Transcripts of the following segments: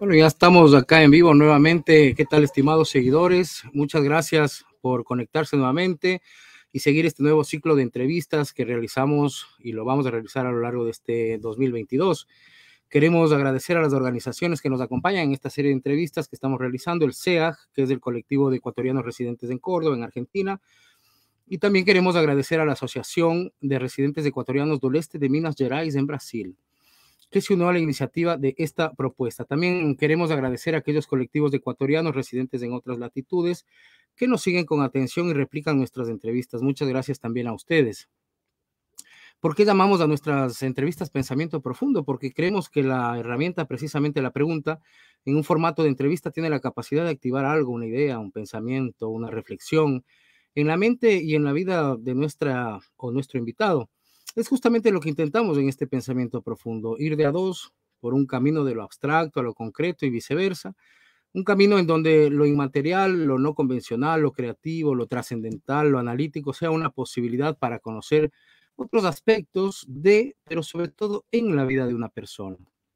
Bueno, ya estamos acá en vivo nuevamente. ¿Qué tal, estimados seguidores? Muchas gracias por conectarse nuevamente y seguir este nuevo ciclo de entrevistas que realizamos y lo vamos a realizar a lo largo de este 2022. Queremos agradecer a las organizaciones que nos acompañan en esta serie de entrevistas que estamos realizando, el CEAG, que es el colectivo de ecuatorianos residentes en Córdoba, en Argentina, y también queremos agradecer a la Asociación de Residentes Ecuatorianos del Este de Minas Gerais en Brasil, que se unió a la iniciativa de esta propuesta. También queremos agradecer a aquellos colectivos de ecuatorianos residentes en otras latitudes que nos siguen con atención y replican nuestras entrevistas. Muchas gracias también a ustedes. ¿Por qué llamamos a nuestras entrevistas Pensamiento Profundo? Porque creemos que la herramienta, precisamente la pregunta, en un formato de entrevista tiene la capacidad de activar algo, una idea, un pensamiento, una reflexión en la mente y en la vida de nuestra o nuestro invitado. Es justamente lo que intentamos en este Pensamiento Profundo, ir de a dos por un camino de lo abstracto a lo concreto y viceversa, un camino en donde lo inmaterial, lo no convencional, lo creativo, lo trascendental, lo analítico sea una posibilidad para conocer otros aspectos de, pero sobre todo en la vida de una persona.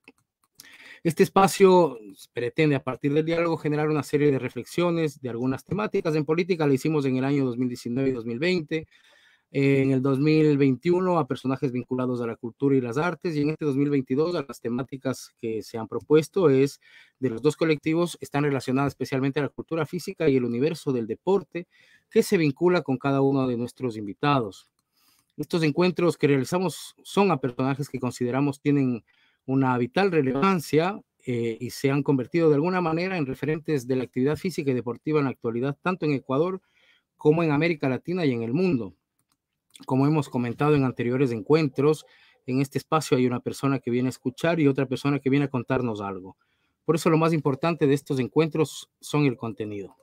Este espacio pretende a partir del diálogo generar una serie de reflexiones de algunas temáticas. En política la hicimos en el año 2019 y 2020, en el 2021 a personajes vinculados a la cultura y las artes, y en este 2022 a las temáticas que se han propuesto es de los dos colectivos, están relacionadas especialmente a la cultura física y el universo del deporte, que se vincula con cada uno de nuestros invitados. Estos encuentros que realizamos son a personajes que consideramos tienen una vital relevancia y se han convertido de alguna manera en referentes de la actividad física y deportiva en la actualidad, tanto en Ecuador como en América Latina y en el mundo. Como hemos comentado en anteriores encuentros, en este espacio hay una persona que viene a escuchar y otra persona que viene a contarnos algo. Por eso lo más importante de estos encuentros son el contenido.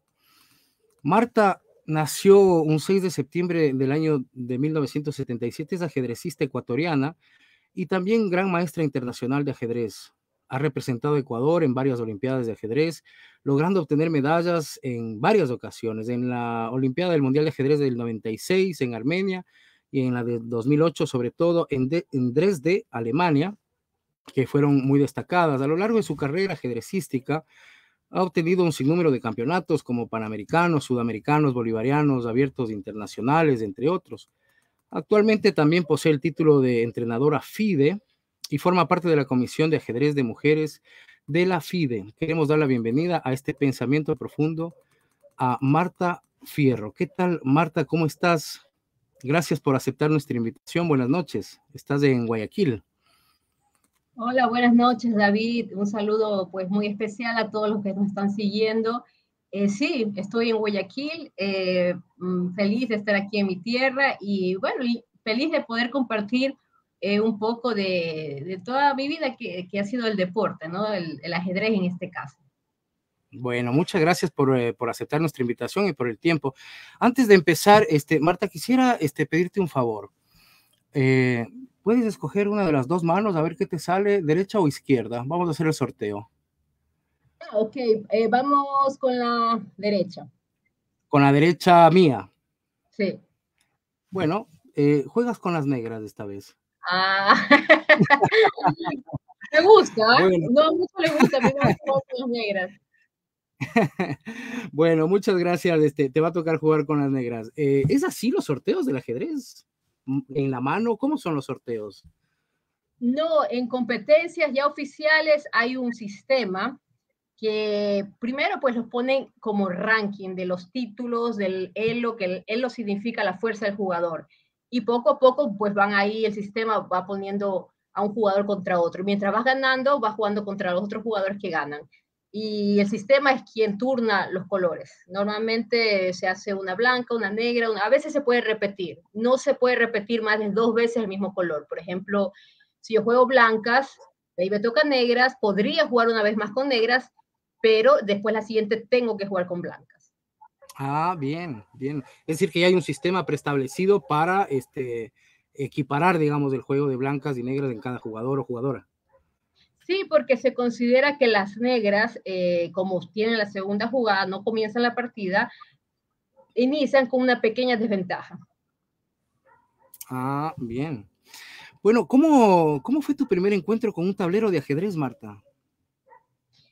Marta nació un 6 de septiembre del año de 1977, es ajedrecista ecuatoriana y también gran maestra internacional de ajedrez. Ha representado a Ecuador en varias Olimpiadas de ajedrez, logrando obtener medallas en varias ocasiones, en la Olimpiada del Mundial de Ajedrez del 96 en Armenia y en la de 2008, sobre todo en Dresde, Alemania, que fueron muy destacadas. A lo largo de su carrera ajedrecística, ha obtenido un sinnúmero de campeonatos como panamericanos, sudamericanos, bolivarianos, abiertos internacionales, entre otros. Actualmente también posee el título de entrenadora FIDE y forma parte de la Comisión de Ajedrez de Mujeres de la FIDE. Queremos dar la bienvenida a este pensamiento profundo a Marta Fierro. ¿Qué tal, Marta? ¿Cómo estás? Gracias por aceptar nuestra invitación. Buenas noches. Estás en Guayaquil. Hola, buenas noches, David. Un saludo pues muy especial a todos los que nos están siguiendo. Sí, estoy en Guayaquil, feliz de estar aquí en mi tierra y bueno, y feliz de poder compartir un poco de toda mi vida que ha sido el deporte, ¿no? El ajedrez en este caso. Bueno, muchas gracias por aceptar nuestra invitación y por el tiempo. Antes de empezar, Marta, quisiera pedirte un favor. Eh, Puedes escoger una de las dos manos, a ver qué te sale, derecha o izquierda. Vamos a hacer el sorteo. Ok, vamos con la derecha. Con la derecha mía. Sí. Bueno, juegas con las negras esta vez. Ah, me gusta, ¿eh? Bueno, No a mucho le gusta, a mí me gusta con las negras. bueno, muchas gracias. Te va a tocar jugar con las negras. ¿Es así los sorteos del ajedrez? ¿En la mano? ¿Cómo son los sorteos? No, en competencias ya oficiales hay un sistema que primero pues los ponen como ranking de los títulos del elo, que el elo significa la fuerza del jugador. Y poco a poco pues van ahí, el sistema va poniendo a un jugador contra otro. Mientras vas ganando, vas jugando contra los otros jugadores que ganan. Y el sistema es quien turna los colores. Normalmente se hace una blanca, una negra, a veces se puede repetir. No se puede repetir más de 2 veces el mismo color. Por ejemplo, si yo juego blancas, ahí me toca negras, podría jugar una vez más con negras, pero después la siguiente tengo que jugar con blancas. Ah, bien, bien. Es decir, que ya hay un sistema preestablecido para equiparar, digamos, el juego de blancas y negras en cada jugador o jugadora. Sí, porque se considera que las negras, como tienen la segunda jugada, no comienzan la partida, inician con una pequeña desventaja. Ah, bien. Bueno, ¿cómo fue tu primer encuentro con un tablero de ajedrez, Marta?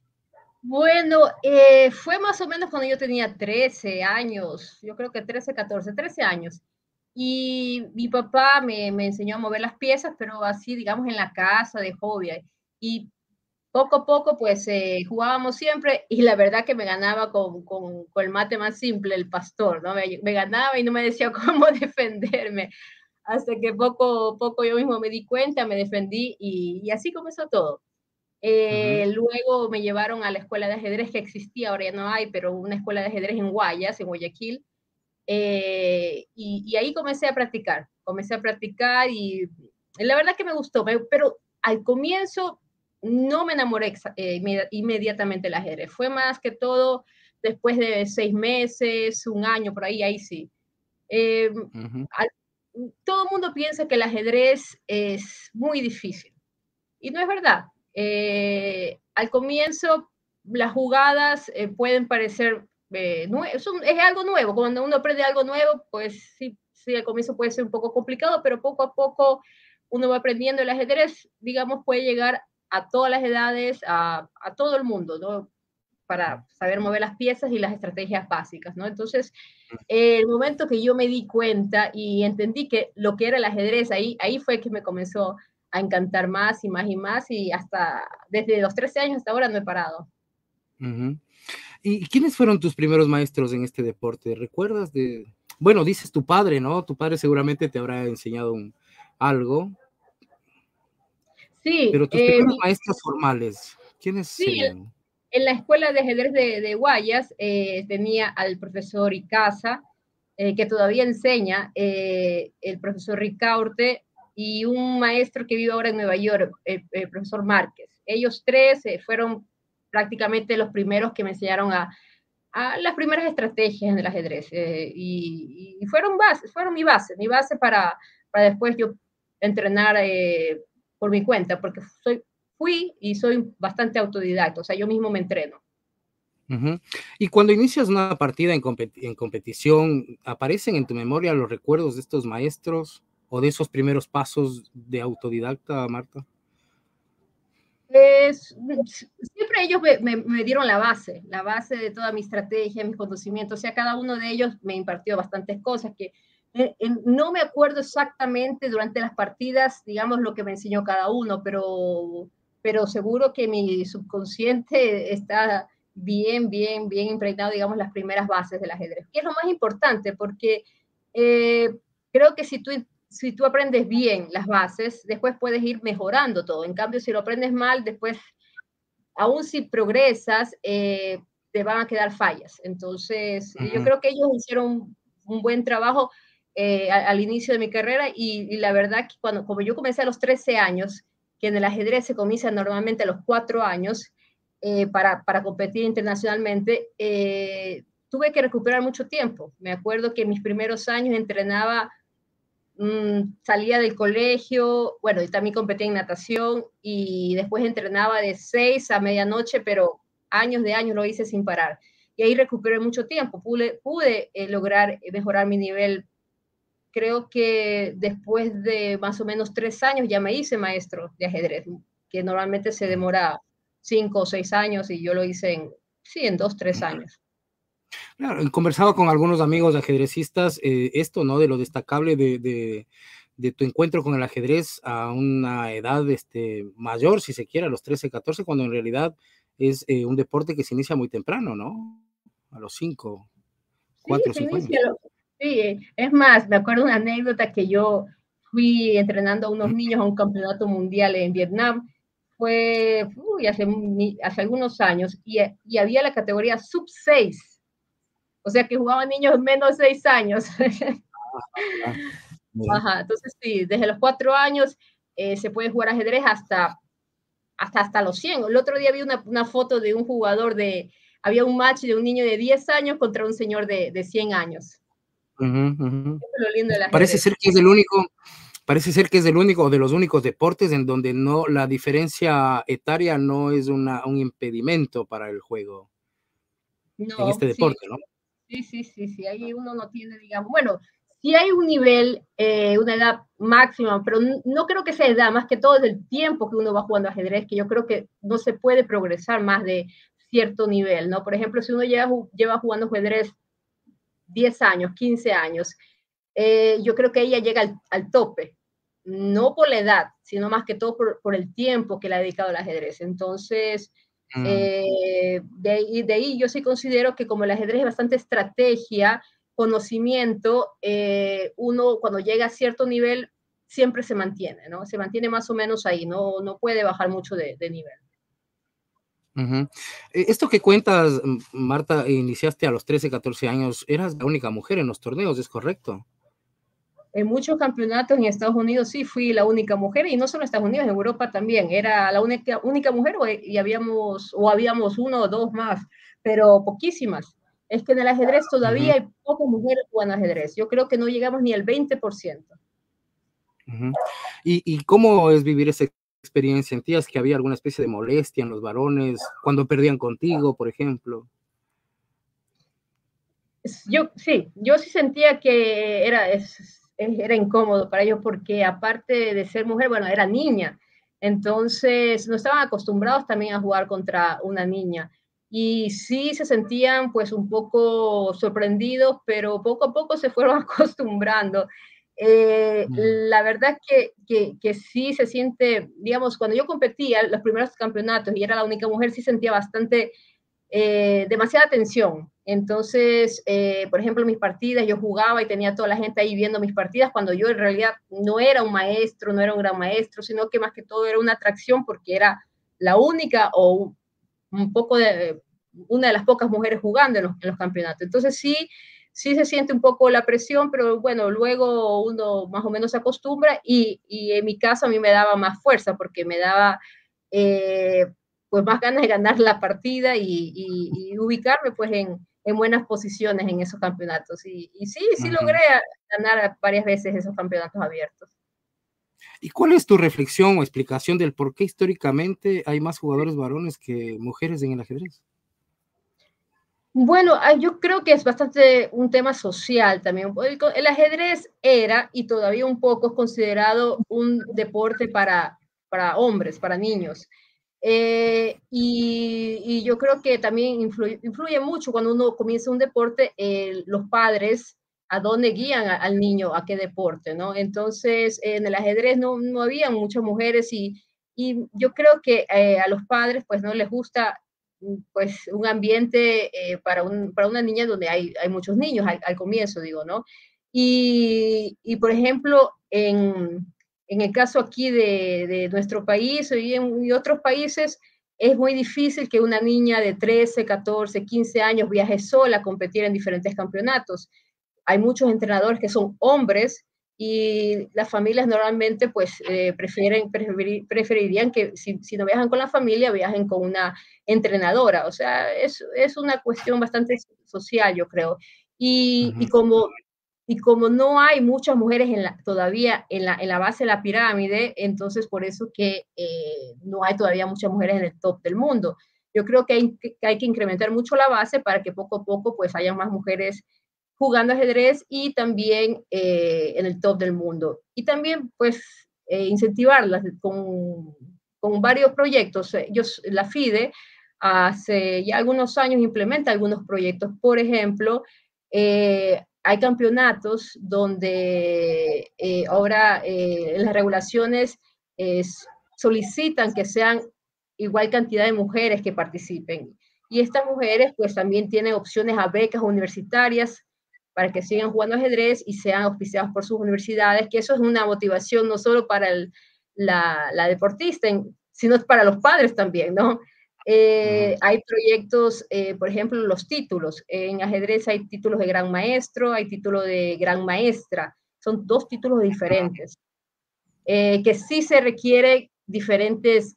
Bueno, fue más o menos cuando yo tenía 13 años, yo creo que 13, 14, 13 años. Y mi papá me enseñó a mover las piezas, pero así, digamos, en la casa de hobby. Y poco a poco, pues jugábamos siempre y la verdad que me ganaba con el mate más simple, el pastor, ¿no? Me ganaba y no me decía cómo defenderme. Hasta que poco a poco yo mismo me di cuenta, me defendí y así comenzó todo. Ujú, Luego me llevaron a la escuela de ajedrez que existía, ahora ya no hay, pero una escuela de ajedrez en Guayas, en Guayaquil, y ahí comencé a practicar y la verdad que me gustó, pero al comienzo no me enamoré inmediatamente del ajedrez, fue más que todo después de 6 meses, un año, por ahí, ahí sí. Eh, ujú, al, todo el mundo piensa que el ajedrez es muy difícil y no es verdad. Al comienzo, las jugadas pueden parecer, es algo nuevo. Cuando uno aprende algo nuevo, pues sí, sí, al comienzo puede ser un poco complicado, pero poco a poco uno va aprendiendo. El ajedrez, digamos, puede llegar a todas las edades, a todo el mundo, ¿no? Para saber mover las piezas y las estrategias básicas, ¿no? Entonces, el momento que yo me di cuenta y entendí que lo que era el ajedrez, ahí fue que me comenzó a encantar más y más y más y hasta desde los 13 años hasta ahora no he parado. ujú. ¿Y quiénes fueron tus primeros maestros en este deporte? ¿Recuerdas de, bueno, dices tu padre, ¿no? Tu padre seguramente te habrá enseñado algo, Sí, pero tus primeros maestros formales, ¿quiénes sí, serían? en la escuela de ajedrez de Guayas tenía al profesor Icaza, que todavía enseña, el profesor Ricaurte y un maestro que vive ahora en Nueva York, el profesor Márquez. Ellos tres fueron prácticamente los primeros que me enseñaron a las primeras estrategias en el ajedrez y fueron mi base para después yo entrenar por mi cuenta, porque fui y soy bastante autodidacta, o sea, yo mismo me entreno. Ujú. Y cuando inicias una partida en competición, ¿aparecen en tu memoria los recuerdos de estos maestros o de esos primeros pasos de autodidacta, Marta? Siempre ellos me dieron la base de toda mi estrategia, mis conocimientos, o sea, cada uno de ellos me impartió bastantes cosas que no me acuerdo exactamente durante las partidas, digamos, lo que me enseñó cada uno, pero seguro que mi subconsciente está bien impregnado, digamos, las primeras bases del ajedrez, que es lo más importante, porque eh, creo que si tú aprendes bien las bases, después puedes ir mejorando todo. En cambio, si lo aprendes mal, después, aún si progresas, te van a quedar fallas. Entonces, yo Ujú. creo que ellos hicieron un buen trabajo al inicio de mi carrera y la verdad que como yo comencé a los 13 años, que en el ajedrez se comienza normalmente a los 4 años para competir internacionalmente, tuve que recuperar mucho tiempo. Me acuerdo que en mis primeros años entrenaba salía del colegio, bueno, y también competía en natación y después entrenaba de 6 a medianoche, pero años de años lo hice sin parar. Y ahí recuperé mucho tiempo, pude lograr mejorar mi nivel. Creo que después de más o menos 3 años ya me hice maestro de ajedrez, que normalmente se demora 5 o 6 años y yo lo hice sí, en 2, 3 años. Claro, y conversaba con algunos amigos ajedrecistas, esto, ¿no? De lo destacable de tu encuentro con el ajedrez a una edad mayor, si se quiere, a los 13, 14, cuando en realidad es un deporte que se inicia muy temprano, ¿no? A los 5, Sí, 4 o se 5 inicia. años. Sí, es más, me acuerdo una anécdota que yo fui entrenando a unos niños a un campeonato mundial en Vietnam. Fue hace algunos años y había la categoría sub 6, o sea que jugaban niños menos de 6 años. Ah, mira. Ajá, entonces sí, desde los 4 años se puede jugar ajedrez hasta los 100. El otro día vi una foto de un jugador había un match de un niño de 10 años contra un señor de 100 años. Ujú, ujú. Eso es lo lindo del Parece ajedrez. ser que es el único, parece ser que es el único o de los únicos deportes en donde no la diferencia etaria no es un impedimento para el juego en No, este sí, deporte, ¿no? sí, ahí uno no tiene, digamos, bueno, sí hay un nivel, una edad máxima, pero no creo que sea edad, más que todo es el tiempo que uno va jugando ajedrez, que yo creo que no se puede progresar más de cierto nivel, ¿no? Por ejemplo, si uno lleva jugando ajedrez 10 años, 15 años, yo creo que ella llega al tope, no por la edad, sino más que todo por el tiempo que le ha dedicado al ajedrez. Entonces, de ahí yo sí considero que como el ajedrez es bastante estrategia, conocimiento, uno cuando llega a cierto nivel siempre se mantiene, ¿no? Se mantiene más o menos ahí, no puede bajar mucho de nivel. Esto que cuentas, Marta, iniciaste a los 13, 14 años, eras la única mujer en los torneos, ¿es correcto? En muchos campeonatos en Estados Unidos sí fui la única mujer, y no solo en Estados Unidos, en Europa también. Era la única mujer y habíamos uno o dos más, pero poquísimas. Es que en el ajedrez todavía hay pocas mujeres jugando ajedrez. Yo creo que no llegamos ni al 20%. ¿Y cómo es vivir esa experiencia? ¿Sentías que había alguna especie de molestia en los varones cuando perdían contigo, por ejemplo? Yo sí sentía que era incómodo para ellos porque aparte de ser mujer, bueno, era niña. Entonces no estaban acostumbrados también a jugar contra una niña. Y sí se sentían pues un poco sorprendidos, pero poco a poco se fueron acostumbrando. La verdad que sí se siente, digamos, cuando yo competía los primeros campeonatos y era la única mujer, sí sentía bastante demasiada tensión. Entonces, por ejemplo, mis partidas, yo jugaba y tenía toda la gente ahí viendo mis partidas, cuando yo en realidad no era un maestro, no era un gran maestro, sino que más que todo era una atracción porque era la única o un poco de una de las pocas mujeres jugando en los campeonatos. Entonces sí se siente un poco la presión, pero bueno, luego uno más o menos se acostumbra y en mi caso a mí me daba más fuerza porque me daba pues más ganas de ganar la partida y ubicarme pues en buenas posiciones en esos campeonatos. Y sí logré ganar varias veces esos campeonatos abiertos. ¿Y cuál es tu reflexión o explicación del por qué históricamente hay más jugadores varones que mujeres en el ajedrez? Bueno, yo creo que es bastante un tema social también. El ajedrez era y todavía un poco es considerado un deporte para hombres, para niños. Y yo creo que también influye mucho cuando uno comienza un deporte, los padres a dónde guían al niño, a qué deporte, ¿no? Entonces, en el ajedrez no había muchas mujeres y yo creo que a los padres pues no les gusta pues un ambiente para una niña donde hay muchos niños al comienzo, digo, ¿no? Y por ejemplo, en el caso aquí de nuestro país y otros países, es muy difícil que una niña de 13, 14, 15 años viaje sola a competir en diferentes campeonatos. Hay muchos entrenadores que son hombres y las familias normalmente pues preferirían que si no viajan con la familia, viajen con una entrenadora. O sea, es una cuestión bastante social, yo creo. Y como no hay muchas mujeres todavía en la base de la pirámide, entonces por eso que no hay todavía muchas mujeres en el top del mundo. Yo creo que hay que incrementar mucho la base para que poco a poco pues haya más mujeres jugando ajedrez y también en el top del mundo. Y también pues incentivarlas con varios proyectos. La FIDE hace ya algunos años implementa algunos proyectos. Por ejemplo, hay campeonatos donde ahora en las regulaciones solicitan que sean igual cantidad de mujeres que participen. Y estas mujeres pues también tienen opciones a becas universitarias para que sigan jugando ajedrez y sean auspiciados por sus universidades, que eso es una motivación no solo para la deportista, sino para los padres también, ¿no? Hay proyectos, por ejemplo, los títulos. En ajedrez hay títulos de gran maestro, hay título de gran maestra. Son dos títulos diferentes, que sí se requiere diferentes,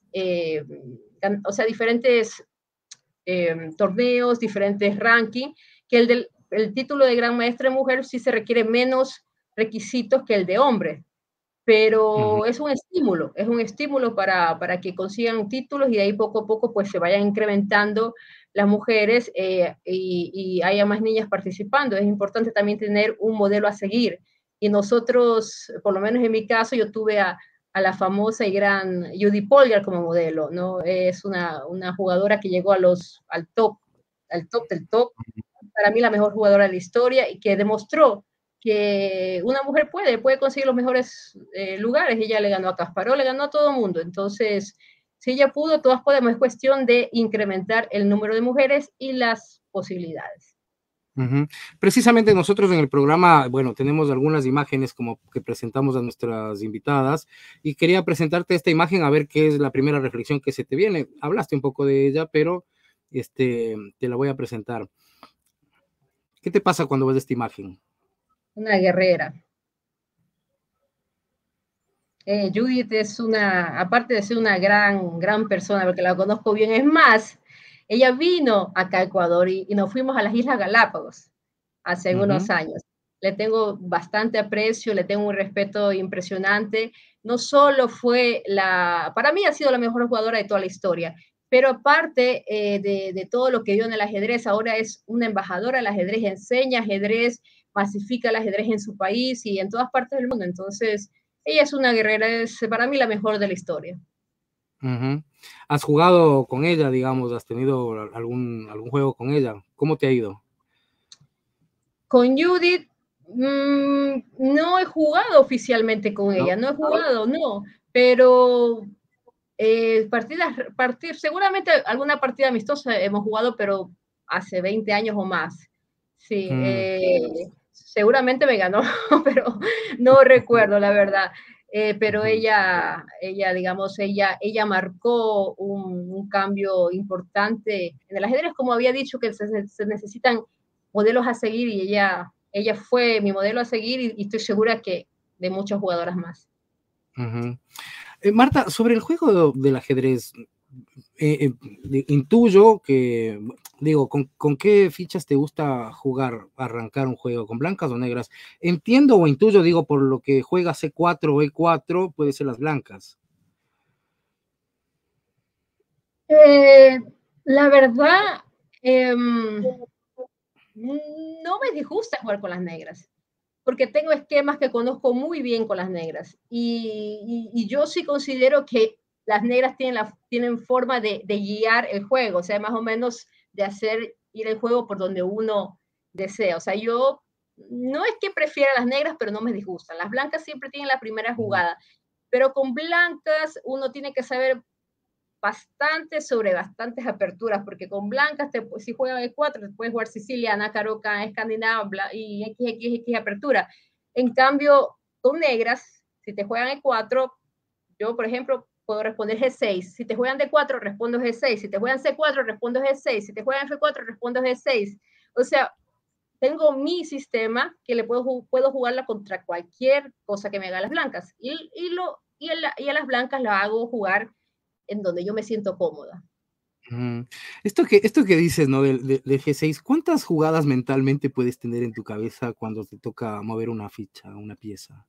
o sea, diferentes torneos, diferentes rankings, que el título de gran maestra de mujer sí se requiere menos requisitos que el de hombre, pero es un estímulo para que consigan títulos y de ahí poco a poco pues se vayan incrementando las mujeres y haya más niñas participando. Es importante también tener un modelo a seguir. Y nosotros, por lo menos en mi caso, yo tuve a a la famosa y gran Judy Polgar como modelo, ¿no? Es una jugadora que llegó al top del top, para mí la mejor jugadora de la historia y que demostró que una mujer puede conseguir los mejores lugares. Ella le ganó a Kasparov, le ganó a todo el mundo. Entonces, si ella pudo, todas podemos. Es cuestión de incrementar el número de mujeres y las posibilidades. Precisamente nosotros en el programa, bueno, tenemos algunas imágenes como que presentamos a nuestras invitadas y quería presentarte esta imagen a ver qué es la primera reflexión que se te viene. Hablaste un poco de ella, pero te la voy a presentar. ¿Qué te pasa cuando ves esta imagen? Una guerrera. Judith es aparte de ser una gran persona, porque la conozco bien, es más, ella vino acá a Ecuador y nos fuimos a las Islas Galápagos hace unos años. Le tengo bastante aprecio, le tengo un respeto impresionante. No solo para mí ha sido la mejor jugadora de toda la historia, pero aparte de todo lo que dio en el ajedrez, ahora es una embajadora del ajedrez, enseña ajedrez, masifica el ajedrez en su país y en todas partes del mundo. Entonces, ella es una guerrera, es para mí la mejor de la historia. ¿Has jugado con ella, digamos? ¿Has tenido algún juego con ella? ¿Cómo te ha ido? Con Judith, no he jugado oficialmente con ella, no he jugado, no, pero seguramente alguna partida amistosa hemos jugado, pero hace 20 años o más. Sí, seguramente me ganó, pero no recuerdo la verdad. Pero ella, digamos, ella marcó un cambio importante en el ajedrez, como había dicho, que se necesitan modelos a seguir y ella fue mi modelo a seguir y estoy segura que de muchas jugadoras más. Marta, sobre el juego del ajedrez, intuyo que, digo, ¿con qué fichas te gusta jugar, arrancar un juego? ¿Con blancas o negras? Entiendo o intuyo, digo, por lo que juega C4 o E4, puede ser las blancas. La verdad, no me disgusta jugar con las negras, porque tengo esquemas que conozco muy bien con las negras. Y yo sí considero que las negras tienen forma de guiar el juego, o sea, más o menos de hacer ir el juego por donde uno desea. O sea, yo no es que prefiera las negras, pero no me disgustan. Las blancas siempre tienen la primera jugada, pero con blancas uno tiene que saber bastante sobre bastantes aperturas, porque con blancas, si juegan E4, te puedes jugar Siciliana, Caroca, Escandinava y XXX apertura. En cambio, con negras, si te juegan E4, yo, por ejemplo, puedo responder G6. Si te juegan D4, respondo G6. Si te juegan C4, respondo G6. Si te juegan F4, respondo G6. O sea, tengo mi sistema que le puedo jugarla contra cualquier cosa que me haga las blancas. Y a las blancas la hago jugar en donde yo me siento cómoda. Esto que dices, ¿no? Del G6, ¿cuántas jugadas mentalmente puedes tener en tu cabeza cuando te toca mover una ficha, una pieza?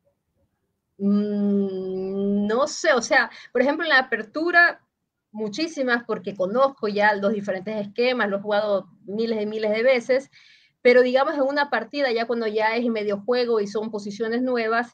No sé, o sea, por ejemplo, en la apertura, muchísimas, porque conozco ya los diferentes esquemas, lo he jugado miles y miles de veces, pero digamos en una partida, ya cuando ya es medio juego y son posiciones nuevas,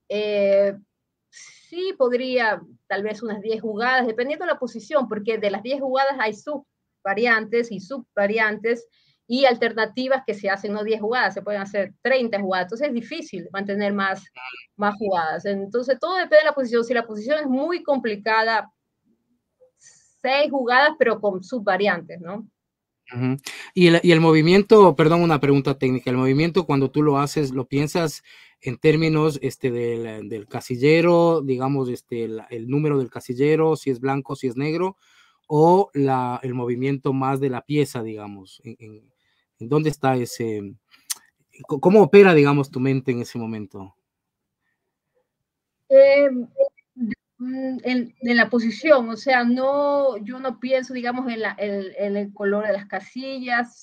sí podría tal vez unas 10 jugadas, dependiendo de la posición, porque de las 10 jugadas hay subvariantes y subvariantes y alternativas que se hacen no 10 jugadas, se pueden hacer 30 jugadas, entonces es difícil mantener más jugadas. Entonces todo depende de la posición, si la posición es muy complicada, 6 jugadas, pero con subvariantes, ¿no? Y el movimiento, perdón, una pregunta técnica, el movimiento cuando tú lo haces, ¿lo piensas en términos del casillero, digamos, el número del casillero, si es blanco, si es negro, o el movimiento más de la pieza, digamos? ¿En dónde está ese? ¿Cómo opera, digamos, tu mente en ese momento? En la posición, o sea, yo no pienso, digamos, en el color de las casillas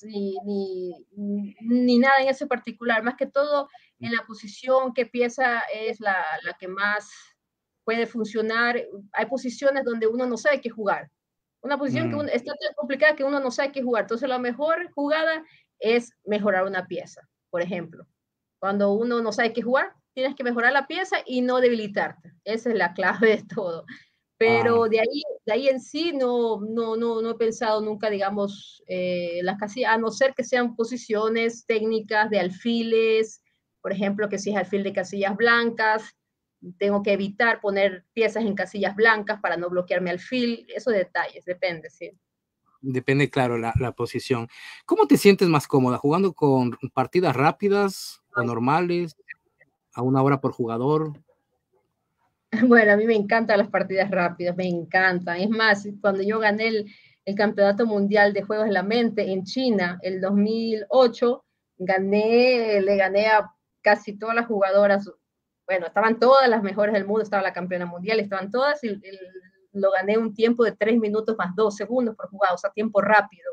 ni nada en ese particular, más que todo en la posición, qué pieza es la que más puede funcionar. Hay posiciones donde uno no sabe qué jugar. Una posición que está tan complicada que uno no sabe qué jugar. Entonces, la mejor jugada es mejorar una pieza, por ejemplo. Cuando uno no sabe qué jugar, tienes que mejorar la pieza y no debilitarte. Esa es la clave de todo. Pero de ahí en sí no he pensado nunca, digamos, las casillas, a no ser que sean posiciones técnicas de alfiles, por ejemplo, que si es alfil de casillas blancas, tengo que evitar poner piezas en casillas blancas para no bloquearme alfil, esos detalles, depende, sí. Depende, claro, la posición. ¿Cómo te sientes más cómoda? ¿Jugando con partidas rápidas o normales? ¿A una hora por jugador? Bueno, a mí me encantan las partidas rápidas, me encantan. Es más, cuando yo gané el Campeonato Mundial de Juegos de la Mente en China, el 2008, le gané a casi todas las jugadoras. Bueno, estaban todas las mejores del mundo, estaba la campeona mundial, estaban todas, y lo gané un tiempo de 3 minutos más 2 segundos por jugada, o sea, tiempo rápido.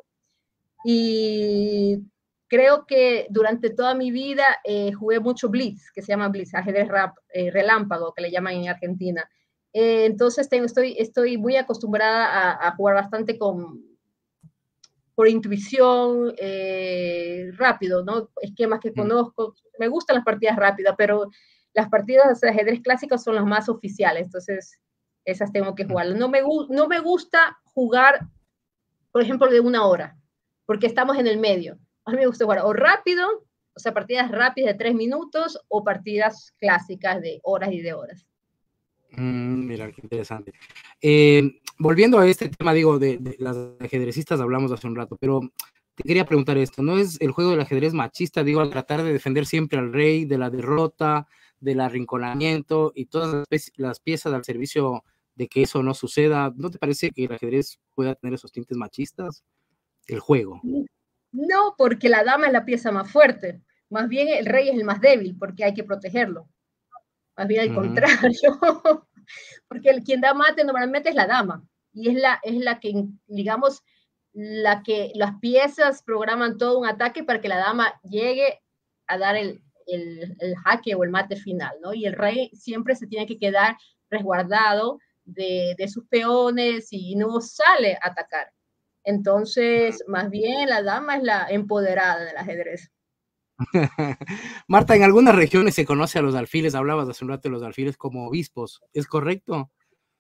Y creo que durante toda mi vida jugué mucho blitz, que se llama blitz, ajedrez relámpago, que le llaman en Argentina. Entonces estoy muy acostumbrada a jugar bastante por intuición, rápido, ¿no? Esquemas que conozco. Me gustan las partidas rápidas, pero las partidas de ajedrez clásicos son las más oficiales, entonces esas tengo que jugar. No me gusta jugar, por ejemplo, de una hora, porque estamos en el medio. A mí me gusta jugar o rápido, o sea, partidas rápidas de 3 minutos, o partidas clásicas de horas y de horas. Mira, qué interesante. Volviendo a este tema, digo, de las ajedrecistas hablamos hace un rato, pero te quería preguntar esto, ¿no es el juego del ajedrez machista, digo, al tratar de defender siempre al rey de la derrota, del arrinconamiento y todas las piezas al servicio de que eso no suceda? ¿No te parece que el ajedrez pueda tener esos tintes machistas? El juego. No, porque la dama es la pieza más fuerte. Más bien el rey es el más débil, porque hay que protegerlo. Más bien al contrario. Porque quien da mate normalmente es la dama. Y es la que, digamos, las piezas programan todo un ataque para que la dama llegue a dar el jaque o el mate final, ¿no? Y el rey siempre se tiene que quedar resguardado de sus peones y no sale a atacar. Entonces, más bien la dama es la empoderada del ajedrez. Marta, en algunas regiones se conoce a los alfiles, hablabas hace un rato de los alfiles como obispos, ¿es correcto?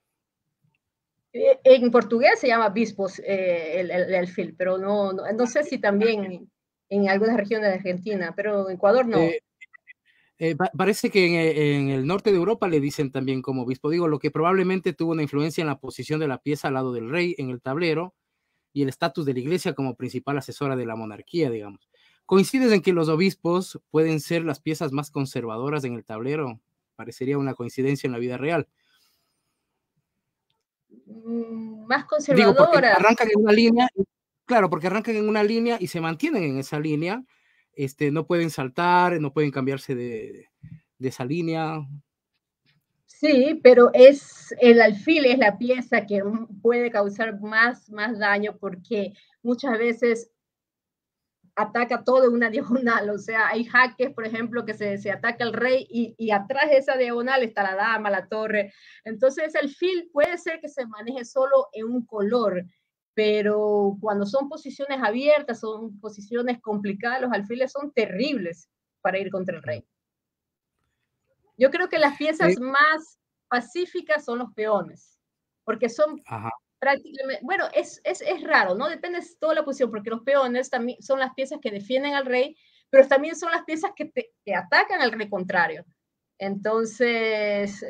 En portugués se llama bispos el alfil, pero no sé si también en algunas regiones de Argentina, pero en Ecuador no. Parece que en el norte de Europa le dicen también como obispo, digo, lo que probablemente tuvo una influencia en la posición de la pieza al lado del rey en el tablero y el estatus de la iglesia como principal asesora de la monarquía, digamos. ¿Coincides en que los obispos pueden ser las piezas más conservadoras en el tablero? Parecería una coincidencia en la vida real. Más Digo, porque conservadoras. arrancan en una línea, claro, porque arrancan en una línea y se mantienen en esa línea, no pueden saltar, no pueden cambiarse de esa línea. Sí, pero el alfil es la pieza que puede causar más daño, porque muchas veces ataca todo en una diagonal, o sea, hay jaques, por ejemplo, que se ataca al rey y atrás de esa diagonal está la dama, la torre. Entonces el alfil puede ser que se maneje solo en un color, pero cuando son posiciones abiertas, son posiciones complicadas, los alfiles son terribles para ir contra el rey. Yo creo que las piezas más pacíficas son los peones, porque son prácticamente, bueno, es raro, ¿no? Depende de toda la posición, porque los peones también son las piezas que defienden al rey, pero también son las piezas que atacan al rey contrario. Entonces,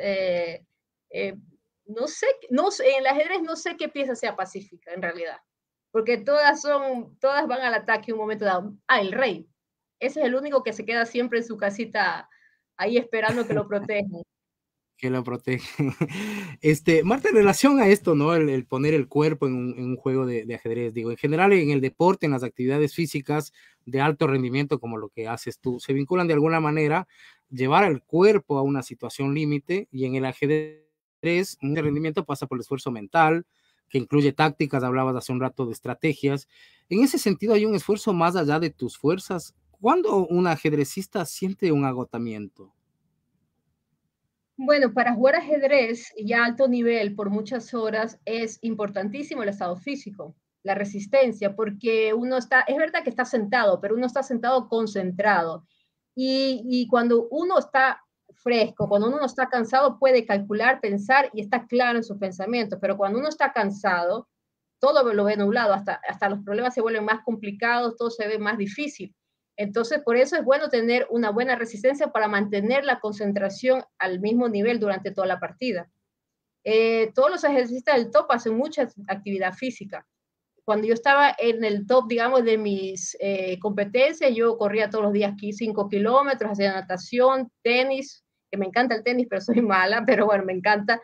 no sé, en el ajedrez no sé qué pieza sea pacífica en realidad, porque todas van al ataque en un momento dado. El rey. Ese es el único que se queda siempre en su casita ahí esperando que lo protejan. Que lo protege. Marta, en relación a esto, ¿no? El poner el cuerpo en un juego de ajedrez, digo, en general en el deporte, en las actividades físicas de alto rendimiento, como lo que haces tú, se vinculan de alguna manera llevar el cuerpo a una situación límite, y en el ajedrez, un rendimiento pasa por el esfuerzo mental, que incluye tácticas, hablabas hace un rato de estrategias. En ese sentido, hay un esfuerzo más allá de tus fuerzas. ¿Cuándo un ajedrecista siente un agotamiento? Bueno, para jugar ajedrez ya a alto nivel por muchas horas es importantísimo el estado físico, la resistencia, porque es verdad que está sentado, pero uno está sentado concentrado. Y cuando uno está fresco, cuando uno no está cansado puede calcular, pensar y está claro en sus pensamientos, pero cuando uno está cansado, todo lo ve nublado, hasta los problemas se vuelven más complicados, todo se ve más difícil. Entonces, por eso es bueno tener una buena resistencia para mantener la concentración al mismo nivel durante toda la partida. Todos los ejercistas del top hacen mucha actividad física. Cuando yo estaba en el top, digamos, de mis competencias, yo corría todos los días aquí 5 kilómetros, hacía natación, tenis, que me encanta el tenis, pero soy mala, pero bueno, me encanta.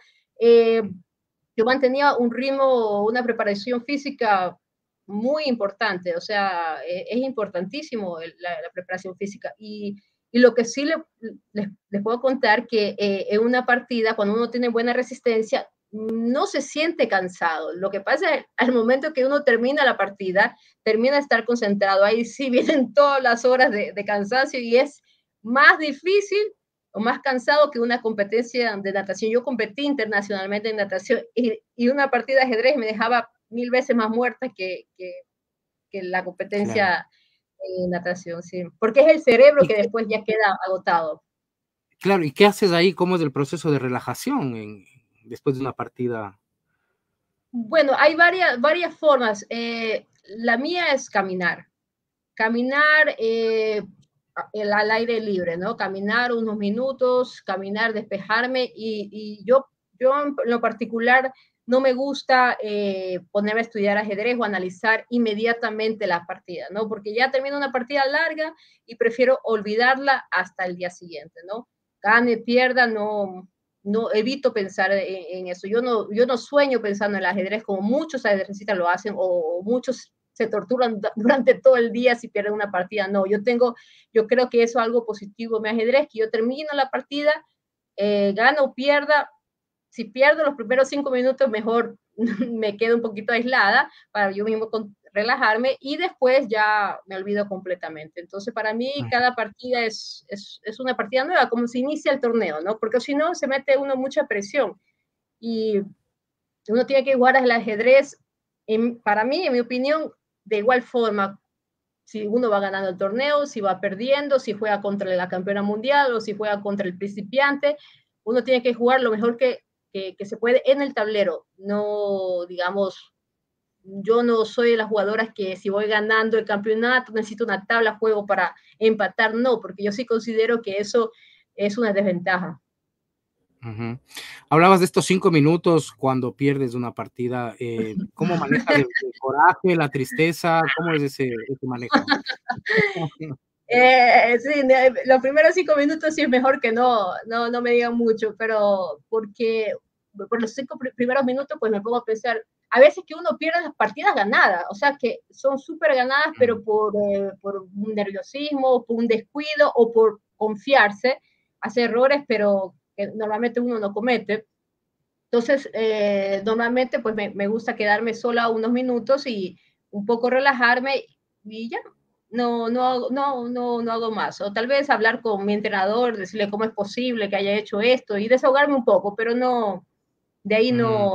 Yo mantenía un ritmo, una preparación física muy importante, o sea, es importantísimo la preparación física. Y lo que sí les puedo contar que en una partida, cuando uno tiene buena resistencia, no se siente cansado. Lo que pasa es al momento que uno termina la partida, termina de estar concentrado, ahí sí vienen todas las horas de cansancio y es más difícil o más cansado que una competencia de natación. Yo competí internacionalmente en natación y una partida de ajedrez me dejaba 1000 veces más muerta que la Claro. competencia en natación, sí. Porque es el cerebro que después ya queda agotado. Claro, ¿y qué haces ahí? ¿Cómo es el proceso de relajación después de una partida? Bueno, hay varias formas. La mía es caminar. Caminar al aire libre, ¿no? Caminar unos minutos, caminar, despejarme y yo en lo particular no me gusta ponerme a estudiar ajedrez o analizar inmediatamente la partida, ¿no? Porque ya termino una partida larga y prefiero olvidarla hasta el día siguiente, ¿no? Gane, pierda, no evito pensar en eso. Yo no sueño pensando en el ajedrez como muchos ajedrecistas lo hacen o muchos se torturan durante todo el día si pierden una partida. No, yo creo que eso es algo positivo en mi ajedrez, que yo termino la partida, gano o pierda. Si pierdo los primeros 5 minutos, mejor me quedo un poquito aislada para yo mismo relajarme y después ya me olvido completamente. Entonces, para mí, cada partida es una partida nueva, como se inicia el torneo, ¿no? Porque si no, se mete uno mucha presión y uno tiene que jugar al ajedrez, para mí, en mi opinión, de igual forma, si uno va ganando el torneo, si va perdiendo, si juega contra la campeona mundial o si juega contra el principiante, uno tiene que jugar lo mejor que se puede en el tablero. No, digamos, yo no soy de las jugadoras que si voy ganando el campeonato necesito una tabla juego para empatar, no, porque yo sí considero que eso es una desventaja. Ujú. Hablabas de estos 5 minutos cuando pierdes una partida, ¿cómo manejas el coraje, la tristeza? ¿Cómo es ese manejo? Sí, los primeros 5 minutos sí es mejor que no me digan mucho, pero porque por los 5 primeros minutos pues me pongo a pensar, a veces que uno pierde las partidas ganadas, o sea que son súper ganadas, pero por un nerviosismo, por un descuido o por confiarse, hace errores, pero que normalmente uno no comete. Entonces, normalmente pues me gusta quedarme sola unos minutos y un poco relajarme y ya, no hago más. O tal vez hablar con mi entrenador, decirle cómo es posible que haya hecho esto y desahogarme un poco, pero no, de ahí Mm,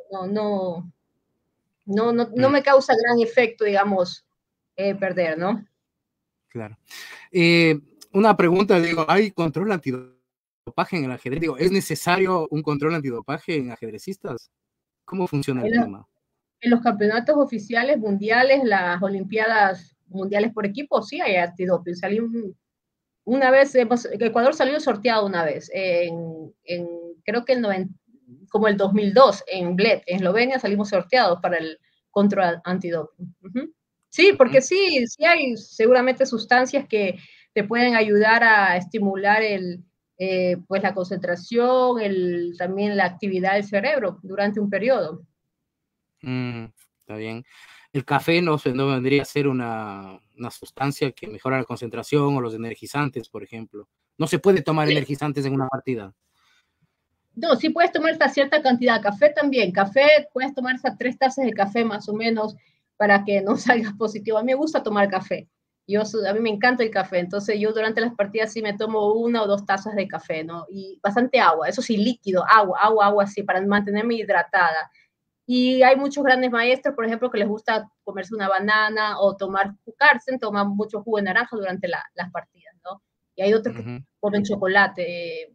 no mm, me causa gran efecto, digamos, perder, ¿no? claro. Eh, una pregunta, digo, ¿hay control antidopaje en el ajedrez? Digo, ¿es necesario un control antidopaje en ajedrecistas? ¿Cómo funciona el En, tema? en los campeonatos oficiales mundiales, las Olimpiadas mundiales por equipo, sí hay antidoping. Una vez, Ecuador salió sorteado una vez, creo que como el 2002, en Bled, en Eslovenia, salimos sorteados para el control antidoping. Sí, porque Ujú. sí hay seguramente sustancias que te pueden ayudar a estimular pues la concentración, también la actividad del cerebro durante un periodo. Mm, está bien. El café no vendría a ser una sustancia que mejora la concentración o los energizantes, por ejemplo. No se puede tomar energizantes en una partida. No, sí puedes tomar hasta cierta cantidad. Café también. Café, puedes tomar hasta 3 tazas de café más o menos para que no salgas positivo. A mí me gusta tomar café. A mí me encanta el café. Entonces yo durante las partidas sí me tomo 1 o 2 tazas de café, ¿no? Y bastante agua. Eso sí, líquido. Agua, sí, para mantenerme hidratada. Y hay muchos grandes maestros, por ejemplo, que les gusta comerse una banana o tomar Carsen, toman mucho jugo de naranja durante las partidas, ¿no? Y hay otros que Ujú. comen chocolate.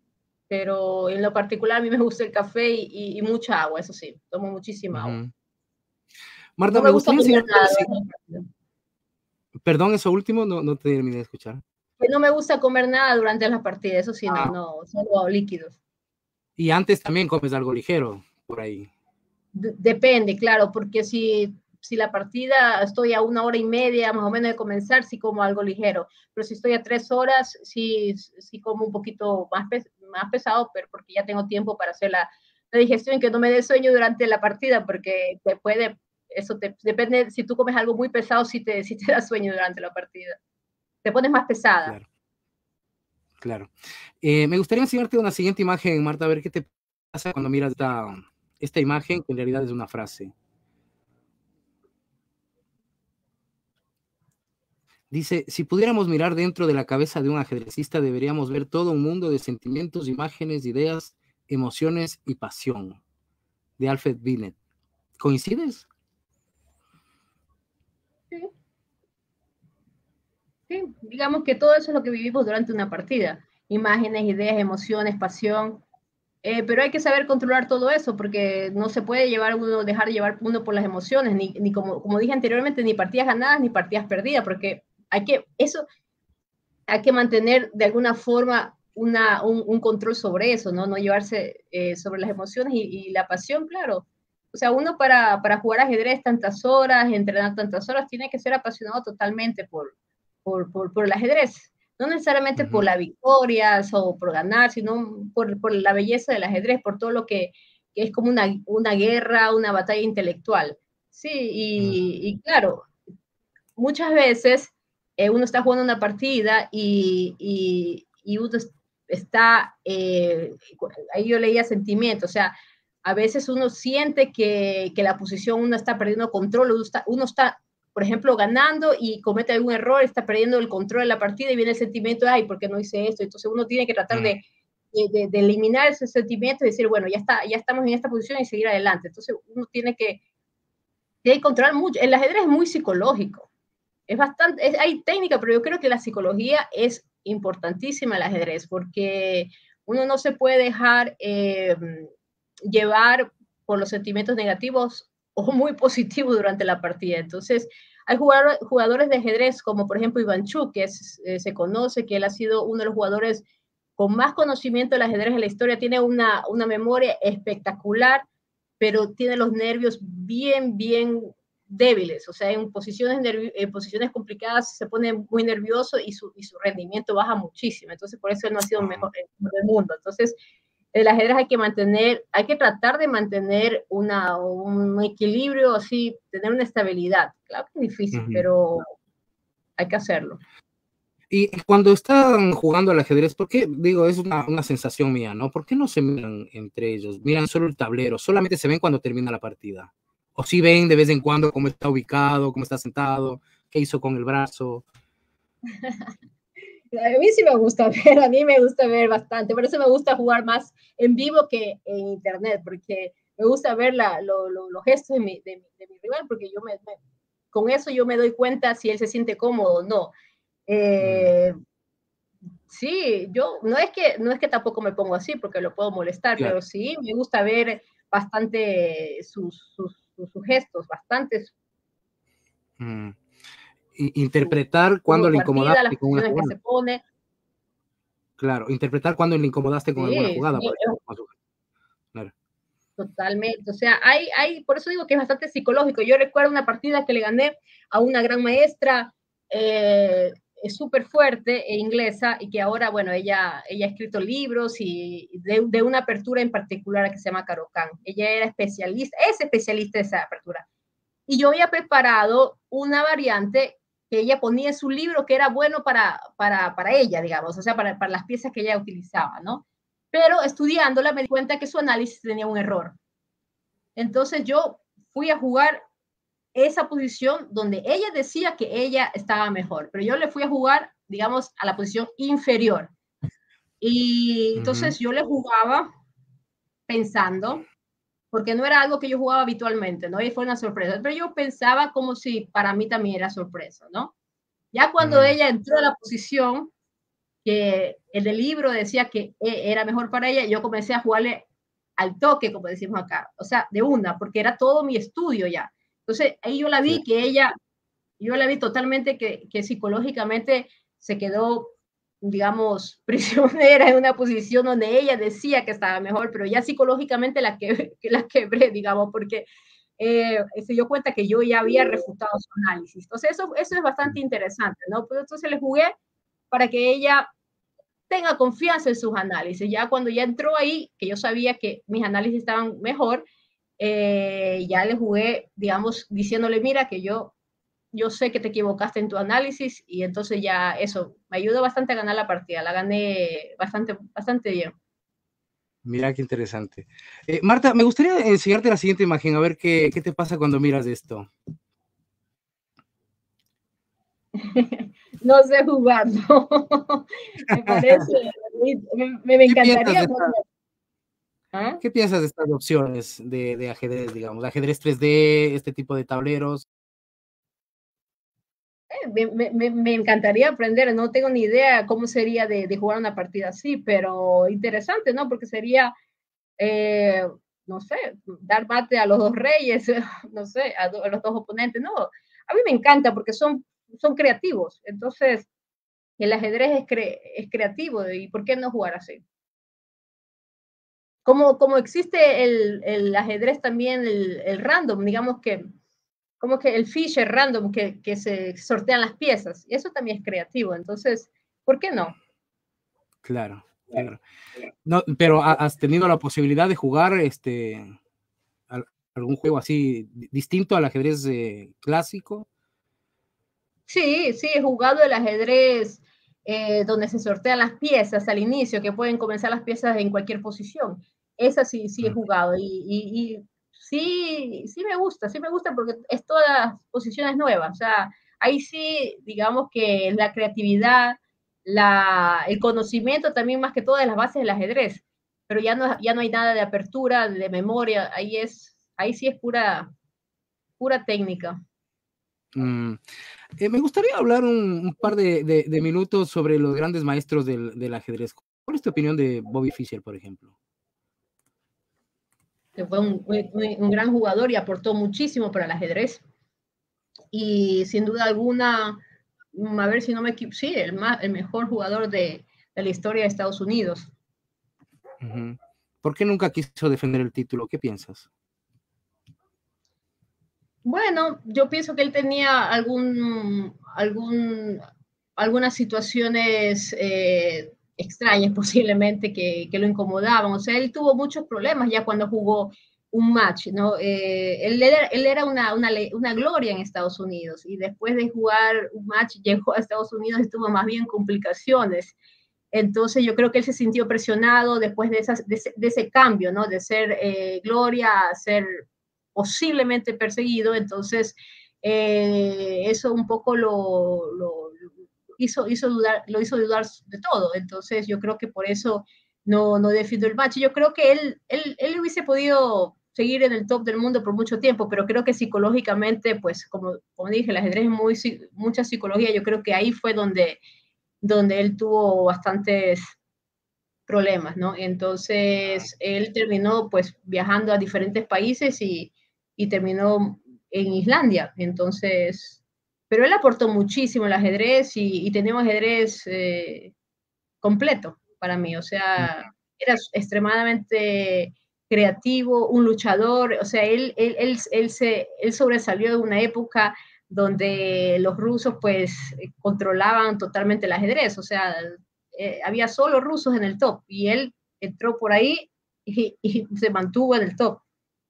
pero en lo particular a mí me gusta el café y mucha agua, eso sí, tomo muchísima agua. Marta, No me me gusta gustaría comer enseñarte nada así. durante el partido. Perdón, eso último no te terminé de escuchar. Que no me gusta comer nada durante las partidas, eso sí, no, solo líquidos. Y antes también comes algo ligero por ahí. Depende, claro, porque si la partida estoy a 1 hora y media más o menos de comenzar, sí como algo ligero, pero si estoy a 3 horas, sí como un poquito más pesado, pero porque ya tengo tiempo para hacer la digestión y que no me dé sueño durante la partida, porque depende, si tú comes algo muy pesado, si te da sueño durante la partida, te pones más pesada. Claro, claro. Me gustaría enseñarte una siguiente imagen, Marta, a ver qué te pasa cuando miras esta imagen, que en realidad es una frase. Dice, si pudiéramos mirar dentro de la cabeza de un ajedrecista, deberíamos ver todo un mundo de sentimientos, imágenes, ideas, emociones y pasión. De Alfred Binet. ¿Coincides? Sí. Sí, digamos que todo eso es lo que vivimos durante una partida. Imágenes, ideas, emociones, pasión. Pero hay que saber controlar todo eso porque no se puede dejar llevar uno por las emociones, ni como dije anteriormente, ni partidas ganadas ni partidas perdidas, porque hay que mantener de alguna forma un control sobre eso, ¿no? No llevarse sobre las emociones y la pasión, claro. O sea, uno para jugar ajedrez tantas horas, entrenar tantas horas, tiene que ser apasionado totalmente por el ajedrez. No necesariamente por las victorias o por ganar, sino por la belleza del ajedrez, por todo lo que es como una guerra, una batalla intelectual. Sí, y claro, muchas veces uno está jugando una partida y uno está, ahí yo leía sentimientos, o sea, a veces uno siente que la posición uno está perdiendo control, uno está, por ejemplo, ganando y comete algún error, está perdiendo el control de la partida y viene el sentimiento de, ay, ¿por qué no hice esto? Entonces uno tiene que tratar de eliminar ese sentimiento y decir, bueno, ya estamos en esta posición y seguir adelante. Entonces uno tiene que controlar mucho. El ajedrez es muy psicológico. Hay técnica, pero yo creo que la psicología es importantísima en el ajedrez, porque uno no se puede dejar llevar por los sentimientos negativos o muy positivos durante la partida. Entonces, hay jugadores de ajedrez, como por ejemplo Ivanchuk, que se conoce que él ha sido uno de los jugadores con más conocimiento del ajedrez en la historia, tiene una memoria espectacular, pero tiene los nervios bien débiles, o sea, en posiciones complicadas se pone muy nervioso y su rendimiento baja muchísimo, entonces por eso él no ha sido el mejor del mundo. Entonces, el ajedrez hay que tratar de mantener un equilibrio, así, tener una estabilidad. Claro que es difícil, pero hay que hacerlo. Y cuando están jugando al ajedrez, ¿por qué? Digo, es una sensación mía, ¿no? ¿Por qué no se miran entre ellos? Miran solo el tablero, solamente se ven cuando termina la partida. O sí ven de vez en cuando cómo está ubicado, cómo está sentado, qué hizo con el brazo. A mí sí me gusta ver, a mí me gusta ver bastante, por eso me gusta jugar más en vivo que en internet, porque me gusta ver los gestos de mi rival, porque con eso yo me doy cuenta si él se siente cómodo o no. Sí, yo no es que tampoco me pongo así porque lo puedo molestar, Claro. pero sí me gusta ver bastante sus gestos, bastantes. Interpretar cuando Como le partida, incomodaste las con una posiciones que jugada. se pone. Claro, interpretar cuando le incomodaste con alguna Sí, jugada. sí, Claro. totalmente. O sea, por eso digo que es bastante psicológico. Yo recuerdo una partida que le gané a una gran maestra súper fuerte e inglesa y que ahora, bueno, ella ha escrito libros y de una apertura en particular que se llama Caro-Kann. Ella era es especialista de esa apertura. Y yo había preparado una variante que ella ponía en su libro que era bueno para ella, digamos, o sea, para las piezas que ella utilizaba, ¿no? Pero estudiándola me di cuenta que su análisis tenía un error. Entonces yo fui a jugar esa posición donde ella decía que ella estaba mejor, pero yo le fui a jugar, digamos, a la posición inferior. Y entonces yo le jugaba pensando, porque no era algo que yo jugaba habitualmente, ¿no? Y fue una sorpresa, pero yo pensaba como si para mí también era sorpresa, ¿no? Ya cuando ella entró a la posición que en el libro decía que era mejor para ella, yo comencé a jugarle al toque, como decimos acá, o sea, de una, porque era todo mi estudio ya. Entonces, ahí yo la vi que ella, yo la vi totalmente que psicológicamente se quedó, digamos, prisionera en una posición donde ella decía que estaba mejor, pero ya psicológicamente la quebré, digamos, porque se dio cuenta que yo ya había refutado su análisis. Entonces, eso es bastante interesante, ¿no? Pero entonces le jugué para que ella tenga confianza en sus análisis. Ya cuando ya entró ahí, que yo sabía que mis análisis estaban mejor, ya le jugué, digamos, diciéndole, mira, que yo sé que te equivocaste en tu análisis y entonces ya eso me ayudó bastante a ganar la partida. La gané bastante bien. Mira qué interesante. Marta, me gustaría enseñarte la siguiente imagen, a ver qué te pasa cuando miras esto. No sé jugar, no. Me parece, me encantaría. ¿Ah? ¿Qué piensas de estas opciones de ajedrez, digamos, ajedrez 3D, este tipo de tableros? Me encantaría aprender, no tengo ni idea cómo sería de jugar una partida así, pero interesante, ¿no? Porque sería, eh, no sé, dar mate a los dos reyes, no sé, a los dos oponentes, no. A mí me encanta porque son creativos, entonces el ajedrez es creativo y ¿por qué no jugar así? Como existe el ajedrez también, el random, digamos que como que el Fisher random que se sortean las piezas. Y eso también es creativo. Entonces, ¿por qué no? Claro, claro. No, pero ¿has tenido la posibilidad de jugar algún juego así distinto al ajedrez clásico? Sí, sí, he jugado el ajedrez donde se sortean las piezas al inicio, que pueden comenzar las piezas en cualquier posición. Esa sí, sí he jugado y sí, sí me gusta porque es todas posiciones nuevas. O sea, ahí sí, digamos que la creatividad, el conocimiento también más que todo de las bases del ajedrez, pero ya no hay nada de apertura, de memoria, ahí sí es pura técnica. Mm. Me gustaría hablar un par de minutos sobre los grandes maestros del ajedrez. ¿Cuál es tu opinión de Bobby Fischer, por ejemplo? Que fue un gran jugador y aportó muchísimo para el ajedrez. Y sin duda alguna, a ver si no me equivoco, sí, el mejor jugador de la historia de Estados Unidos. ¿Por qué nunca quiso defender el título? ¿Qué piensas? Bueno, yo pienso que él tenía algunas situaciones extrañas posiblemente que lo incomodaban. O sea, él tuvo muchos problemas ya cuando jugó un match, ¿no? Él era una gloria en Estados Unidos y después de jugar un match llegó a Estados Unidos y tuvo más bien complicaciones. Entonces yo creo que él se sintió presionado después de ese cambio, ¿no? De ser gloria a ser posiblemente perseguido. Entonces eso un poco lo lo hizo dudar de todo. Entonces yo creo que por eso no defiendo el match. Yo creo que él hubiese podido seguir en el top del mundo por mucho tiempo, pero creo que psicológicamente, pues como dije, el ajedrez es mucha psicología. Yo creo que ahí fue donde él tuvo bastantes problemas, ¿no? Entonces, él terminó pues viajando a diferentes países y terminó en Islandia. Entonces, pero él aportó muchísimo al ajedrez y tenía un ajedrez completo para mí. O sea, era extremadamente creativo, un luchador. O sea, él sobresalió de una época donde los rusos pues controlaban totalmente el ajedrez. O sea, había solo rusos en el top y él entró por ahí y se mantuvo en el top.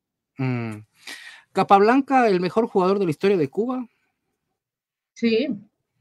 ¿Capablanca, el mejor jugador de la historia de Cuba? Sí,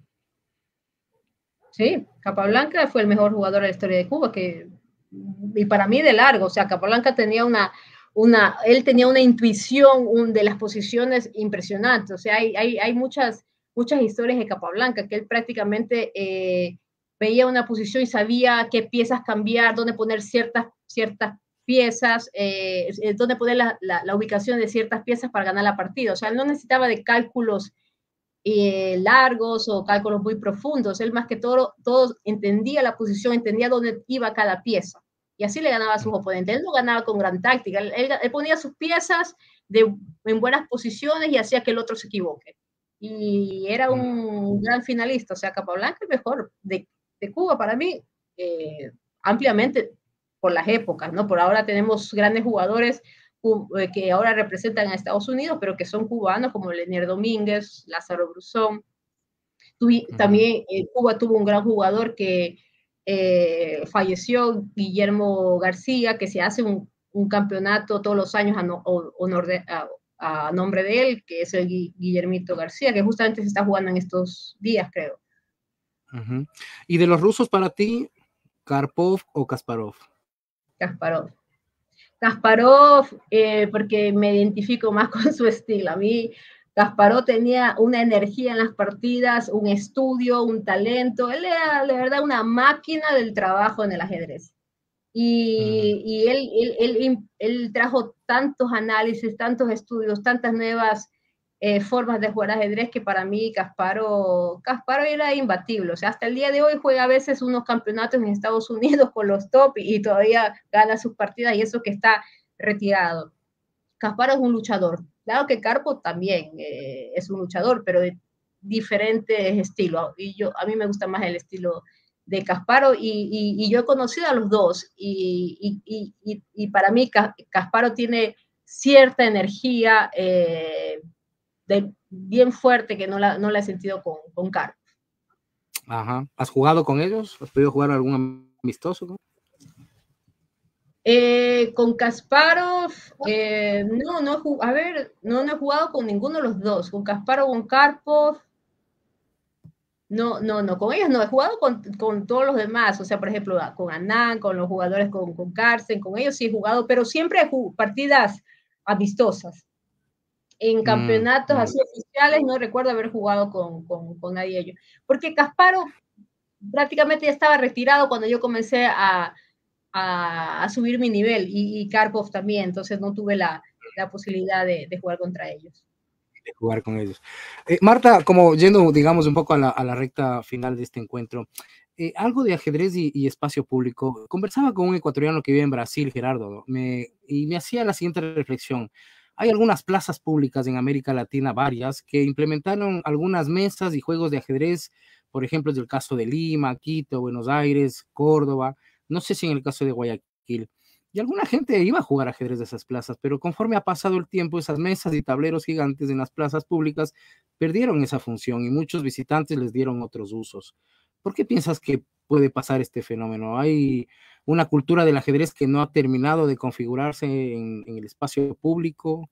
sí, Capablanca fue el mejor jugador de la historia de Cuba, y para mí de largo. O sea, Capablanca tenía él tenía una intuición de las posiciones impresionante. O sea, hay muchas historias de Capablanca, que él prácticamente veía una posición y sabía qué piezas cambiar, dónde poner ciertas piezas, dónde poner la ubicación de ciertas piezas para ganar la partida. O sea, él no necesitaba de cálculos largos o cálculos muy profundos. Él más que todo entendía la posición, entendía dónde iba cada pieza. Y así le ganaba a sus oponentes. Él no ganaba con gran táctica. Él ponía sus piezas en buenas posiciones y hacía que el otro se equivoque. Y era un gran finalista. O sea, Capablanca el mejor de Cuba para mí, ampliamente por las épocas, ¿no? Por ahora tenemos grandes jugadores que ahora representan a Estados Unidos, pero que son cubanos, como Lenier Domínguez, Lázaro Bruzón. También Cuba tuvo un gran jugador que falleció, Guillermo García, que se hace un campeonato todos los años a nombre de él, que es el Guillermito García, que justamente se está jugando en estos días, creo. ¿Y de los rusos para ti, Karpov o Kasparov? Kasparov. Kasparov, porque me identifico más con su estilo. A mí, Kasparov tenía una energía en las partidas, un estudio, un talento. Él era, la verdad, una máquina del trabajo en el ajedrez. Y él trajo tantos análisis, tantos estudios, tantas nuevas formas de jugar ajedrez que para mí Kasparov era imbatible. O sea, hasta el día de hoy juega a veces unos campeonatos en Estados Unidos con los top y todavía gana sus partidas y eso que está retirado. Kasparov es un luchador. Claro que Karpov también es un luchador, pero de diferentes estilos. Y a mí me gusta más el estilo de Kasparov y yo he conocido a los dos y para mí Kasparov tiene cierta energía bien fuerte que no la he sentido con Karpov. Ajá. ¿Has jugado con ellos? ¿Has podido jugar algún amistoso? ¿No? Con Kasparov, no he jugado con ninguno de los dos, con Kasparov, con Karpov, no, con ellos no, he jugado con todos los demás, o sea, por ejemplo, con Anand, con los jugadores, con Carsten, con ellos sí he jugado, pero siempre partidas amistosas. En campeonatos así oficiales no recuerdo haber jugado con nadie de ellos, porque Kasparov prácticamente ya estaba retirado cuando yo comencé a subir mi nivel y Karpov también, entonces no tuve la posibilidad de jugar contra ellos. De jugar con ellos. Marta, como yendo, digamos, un poco a la recta final de este encuentro, algo de ajedrez y espacio público. Conversaba con un ecuatoriano que vive en Brasil, Gerardo, y me hacía la siguiente reflexión. Hay algunas plazas públicas en América Latina, varias, que implementaron algunas mesas y juegos de ajedrez, por ejemplo, es el caso de Lima, Quito, Buenos Aires, Córdoba, no sé si en el caso de Guayaquil. Y alguna gente iba a jugar ajedrez de esas plazas, pero conforme ha pasado el tiempo, esas mesas y tableros gigantes en las plazas públicas perdieron esa función y muchos visitantes les dieron otros usos. ¿Por qué piensas que puede pasar este fenómeno? ¿Hay una cultura del ajedrez que no ha terminado de configurarse en el espacio público?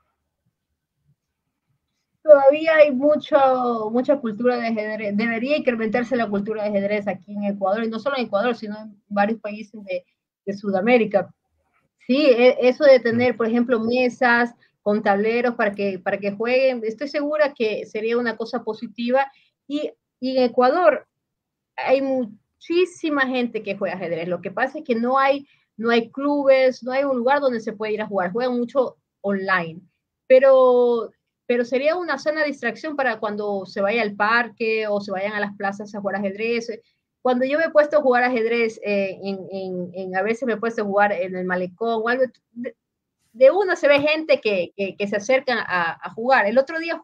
Todavía hay mucha cultura de ajedrez. Debería incrementarse la cultura de ajedrez aquí en Ecuador, y no solo en Ecuador, sino en varios países de Sudamérica. Sí, eso de tener, por ejemplo, mesas con tableros para que jueguen, estoy segura que sería una cosa positiva. Y en Ecuador hay muchísima gente que juega ajedrez. Lo que pasa es que no hay clubes, no hay un lugar donde se puede ir a jugar. Juegan mucho online. Pero sería una sana distracción para cuando se vaya al parque o se vayan a las plazas a jugar ajedrez. Cuando yo me he puesto a jugar ajedrez, a veces me he puesto a jugar en el malecón o algo, de uno se ve gente que se acerca a jugar. El otro día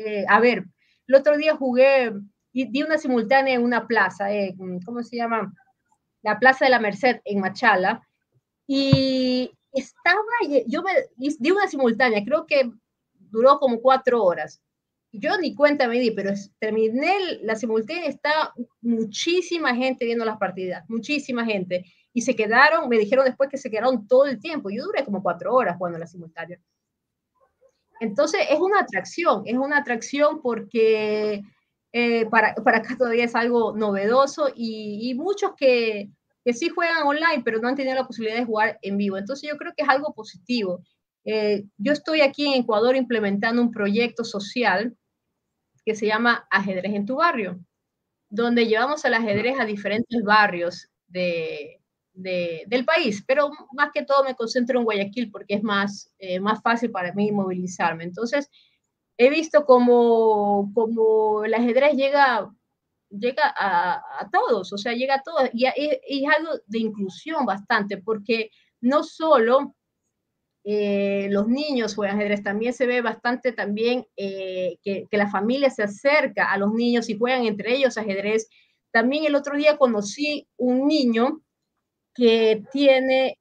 jugué y di una simultánea en una plaza, ¿cómo se llama? La Plaza de la Merced en Machala, y yo di una simultánea, creo que duró como 4 horas. Yo ni cuenta me di, pero terminé la simultánea, está muchísima gente viendo las partidas, muchísima gente. Y me dijeron después que se quedaron todo el tiempo. Yo duré como 4 horas jugando la simultánea. Entonces es una atracción porque para acá todavía es algo novedoso y muchos que sí juegan online, pero no han tenido la posibilidad de jugar en vivo. Entonces yo creo que es algo positivo. Yo estoy aquí en Ecuador implementando un proyecto social que se llama Ajedrez en tu barrio, donde llevamos el ajedrez a diferentes barrios del país, pero más que todo me concentro en Guayaquil porque es más fácil para mí movilizarme. Entonces, he visto como el ajedrez llega a todos, o sea, llega a todos, y es algo de inclusión bastante, porque no solo los niños juegan ajedrez, también se ve bastante también que la familia se acerca a los niños y juegan entre ellos ajedrez. También el otro día conocí un niño que tiene,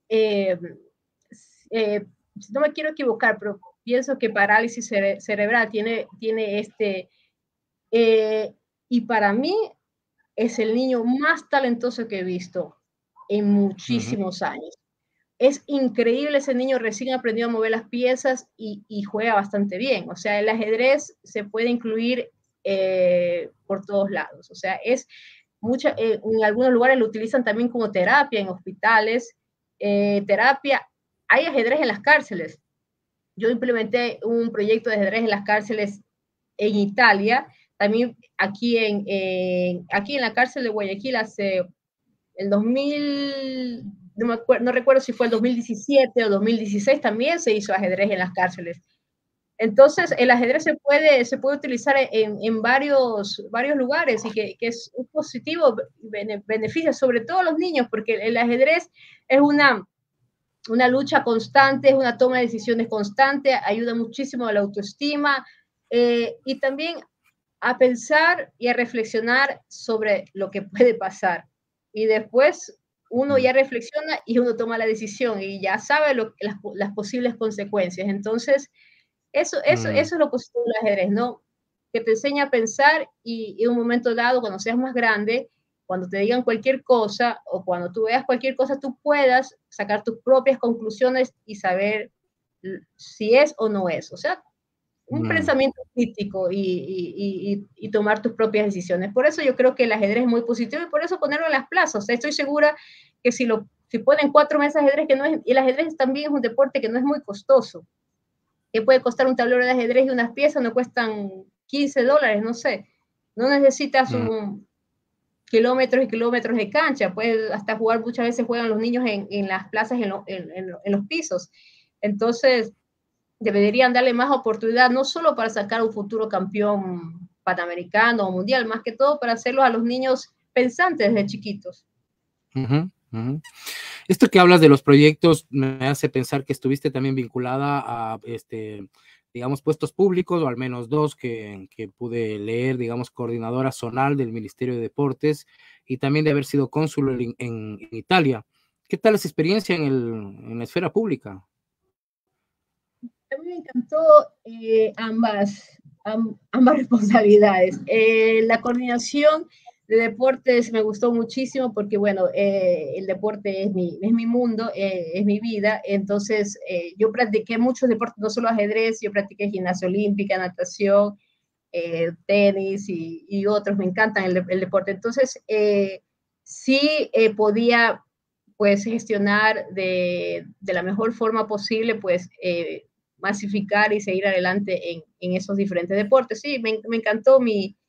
no me quiero equivocar, pero pienso que parálisis cerebral tiene eh, y para mí es el niño más talentoso que he visto en Ujú, muchísimos años. Es increíble, ese niño recién aprendió a mover las piezas y juega bastante bien. O sea, el ajedrez se puede incluir por todos lados. O sea, en algunos lugares lo utilizan también como terapia en hospitales. Terapia, hay ajedrez en las cárceles. Yo implementé un proyecto de ajedrez en las cárceles en Italia, también aquí en la cárcel de Guayaquil hace el 2000, no recuerdo si fue el 2017 o 2016, también se hizo ajedrez en las cárceles. Entonces, el ajedrez se puede utilizar en varios lugares y que es un positivo beneficio, sobre todo a los niños, porque el ajedrez es una lucha constante, es una toma de decisiones constante, ayuda muchísimo a la autoestima y también a pensar y a reflexionar sobre lo que puede pasar. Y después uno ujú, ya reflexiona y uno toma la decisión y ya sabe las posibles consecuencias. Entonces, eso es lo positivo del ajedrez, ¿no? Que te enseña a pensar y en un momento dado, cuando seas más grande, cuando te digan cualquier cosa o cuando tú veas cualquier cosa, tú puedas sacar tus propias conclusiones y saber si es o no es. O sea, un mm, pensamiento crítico y tomar tus propias decisiones. Por eso yo creo que el ajedrez es muy positivo y por eso ponerlo en las plazas. O sea, estoy segura que si ponen 4 mesas de ajedrez, que no es, y el ajedrez también es un deporte que no es muy costoso, que puede costar un tablero de ajedrez y unas piezas no cuestan $15, no sé. No necesitas mm. kilómetros y kilómetros de cancha, puedes hasta jugar, muchas veces juegan los niños en las plazas, en los pisos. Entonces, deberían darle más oportunidad, no solo para sacar un futuro campeón panamericano o mundial, más que todo para hacerlos a los niños pensantes desde chiquitos. Ujú, ujú. Esto que hablas de los proyectos me hace pensar que estuviste también vinculada a, digamos, puestos públicos, o al menos dos que pude leer, digamos, coordinadora zonal del Ministerio de Deportes y también de haber sido cónsul en Italia. ¿Qué tal esa experiencia en la esfera pública? A mí me encantó ambas responsabilidades. La coordinación de deportes me gustó muchísimo porque, bueno, el deporte es mi mundo, es mi vida. Entonces, yo practiqué muchos deportes, no solo ajedrez, yo practiqué gimnasia olímpica, natación, tenis y otros. Me encantan el deporte. Entonces, sí podía pues gestionar de la mejor forma posible, pues masificar y seguir adelante en esos diferentes deportes. Sí, me encantó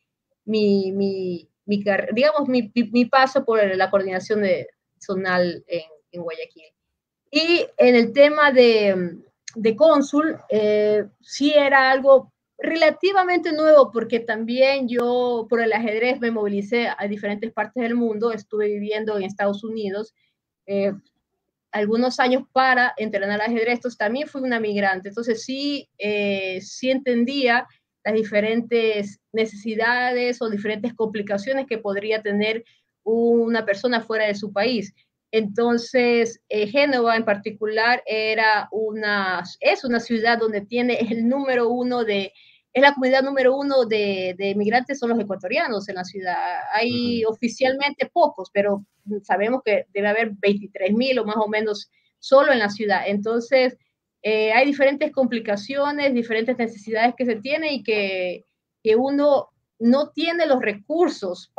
digamos, mi paso por la coordinación zonal en Guayaquil. Y en el tema de cónsul, sí era algo relativamente nuevo, porque también yo por el ajedrez me movilicé a diferentes partes del mundo, estuve viviendo en Estados Unidos eh, algunos años para entrenar ajedrez, entonces también fui una migrante, entonces sí entendía las diferentes necesidades o diferentes complicaciones que podría tener una persona fuera de su país. Entonces, Génova en particular es una ciudad donde tiene el número uno es la comunidad número uno de migrantes son los ecuatorianos en la ciudad. Hay Mm, oficialmente pocos, pero sabemos que debe haber 23,000 o más o menos solo en la ciudad. Entonces, hay diferentes complicaciones, diferentes necesidades que se tienen y que uno no tiene los recursos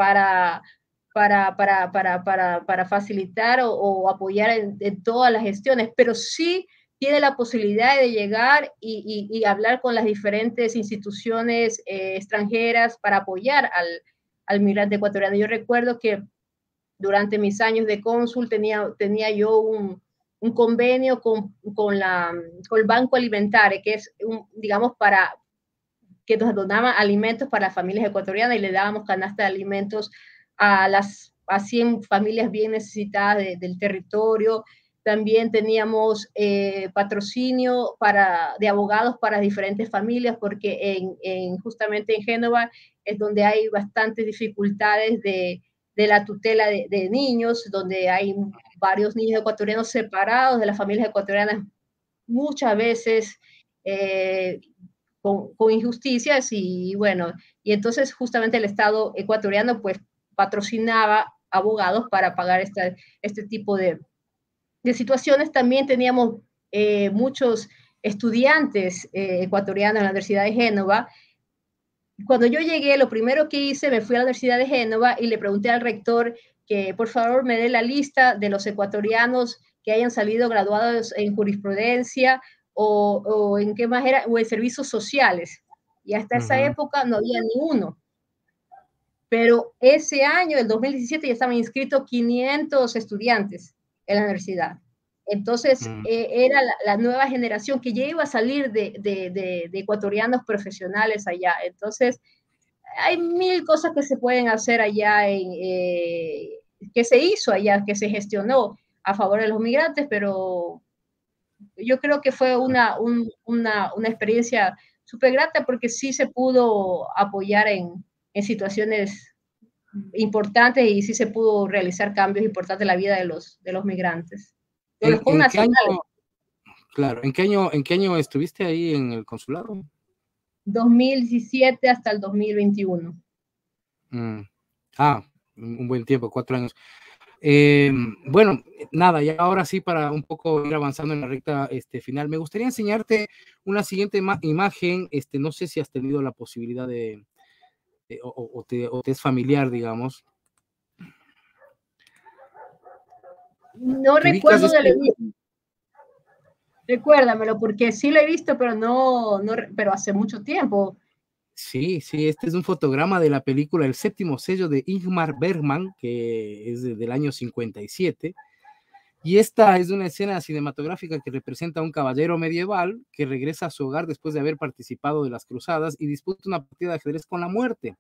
para facilitar o apoyar en todas las gestiones, pero sí tiene la posibilidad de llegar y hablar con las diferentes instituciones extranjeras para apoyar al migrante ecuatoriano. Yo recuerdo que durante mis años de cónsul tenía yo un convenio con el Banco Alimentario, que es, digamos, que nos donaban alimentos para familias ecuatorianas y le dábamos canasta de alimentos a 100 familias bien necesitadas del territorio. También teníamos patrocinio de abogados para diferentes familias, porque justamente en Génova es donde hay bastantes dificultades de la tutela de niños, donde hay varios niños ecuatorianos separados de las familias ecuatorianas, muchas veces con injusticias, y bueno, y entonces justamente el Estado ecuatoriano pues patrocinaba abogados para pagar este tipo de situaciones. También teníamos muchos estudiantes ecuatorianos en la Universidad de Génova. Cuando yo llegué, lo primero que hice, me fui a la Universidad de Génova y le pregunté al rector que por favor me dé la lista de los ecuatorianos que hayan salido graduados en jurisprudencia o en qué más era, o en servicios sociales. Y hasta esa época no había ni uno. Pero ese año, el 2017, ya estaban inscritos 500 estudiantes en la universidad. Entonces, era la nueva generación que ya iba a salir de ecuatorianos profesionales allá. Entonces, hay mil cosas que se pueden hacer allá, que se hizo allá, que se gestionó a favor de los migrantes, pero yo creo que fue una experiencia súper grata, porque sí se pudo apoyar en situaciones importantes, y sí se pudo realizar cambios importantes en la vida de los migrantes, de los ¿En qué año, connacionales. claro, en qué año estuviste ahí en el consulado? 2017 hasta el 2021. Un buen tiempo, 4 años. Bueno, nada, y ahora sí, para un poco ir avanzando en la recta final, me gustaría enseñarte una siguiente imagen. No sé si has tenido la posibilidad o te es familiar, digamos. No recuerdo de Recuérdamelo, porque sí lo he visto, pero pero hace mucho tiempo. Sí, este es un fotograma de la película El séptimo sello de Ingmar Bergman, que es del año 57. Y esta es una escena cinematográfica que representa a un caballero medieval que regresa a su hogar después de haber participado de las cruzadas y disputa una partida de ajedrez con la muerte.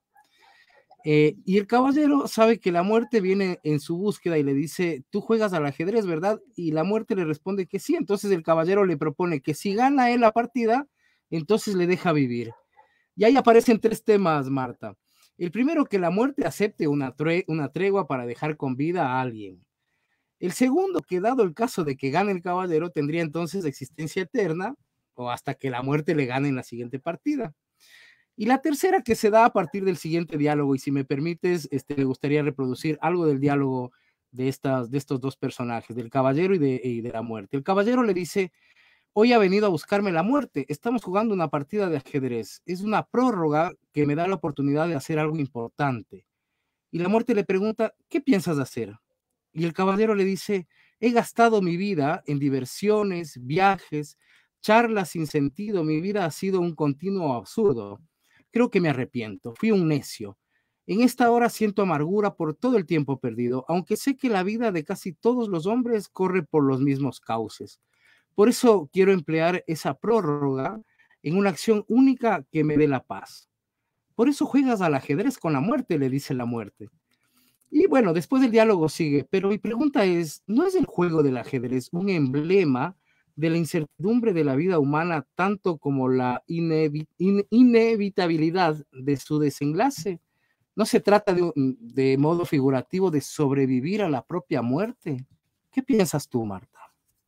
Y el caballero sabe que la muerte viene en su búsqueda y le dice: tú juegas al ajedrez, ¿verdad? Y la muerte le responde que sí. Entonces el caballero le propone que si gana él la partida, entonces le deja vivir. Y ahí aparecen 3 temas, Marta. El primero, que la muerte acepte una tregua para dejar con vida a alguien. El segundo, que dado el caso de que gane el caballero, tendría entonces existencia eterna o hasta que la muerte le gane en la siguiente partida. Y la tercera, que se da a partir del siguiente diálogo, y si me permites, me gustaría reproducir algo del diálogo de estos 2 personajes, del caballero y de la muerte. El caballero le dice: hoy ha venido a buscarme la muerte, estamos jugando una partida de ajedrez, es una prórroga que me da la oportunidad de hacer algo importante. Y la muerte le pregunta: ¿qué piensas hacer? Y el caballero le dice: he gastado mi vida en diversiones, viajes, charlas sin sentido, mi vida ha sido un continuo absurdo. Creo que me arrepiento, fui un necio. En esta hora siento amargura por todo el tiempo perdido, aunque sé que la vida de casi todos los hombres corre por los mismos cauces. Por eso quiero emplear esa prórroga en una acción única que me dé la paz. Por eso juegas al ajedrez con la muerte, le dice la muerte. Y bueno, después del diálogo sigue, pero mi pregunta es: ¿no es el juego del ajedrez un emblema de la incertidumbre de la vida humana, tanto como la inevitabilidad de su desenlace? ¿No se trata de modo figurativo de sobrevivir a la propia muerte? ¿Qué piensas tú, Marta?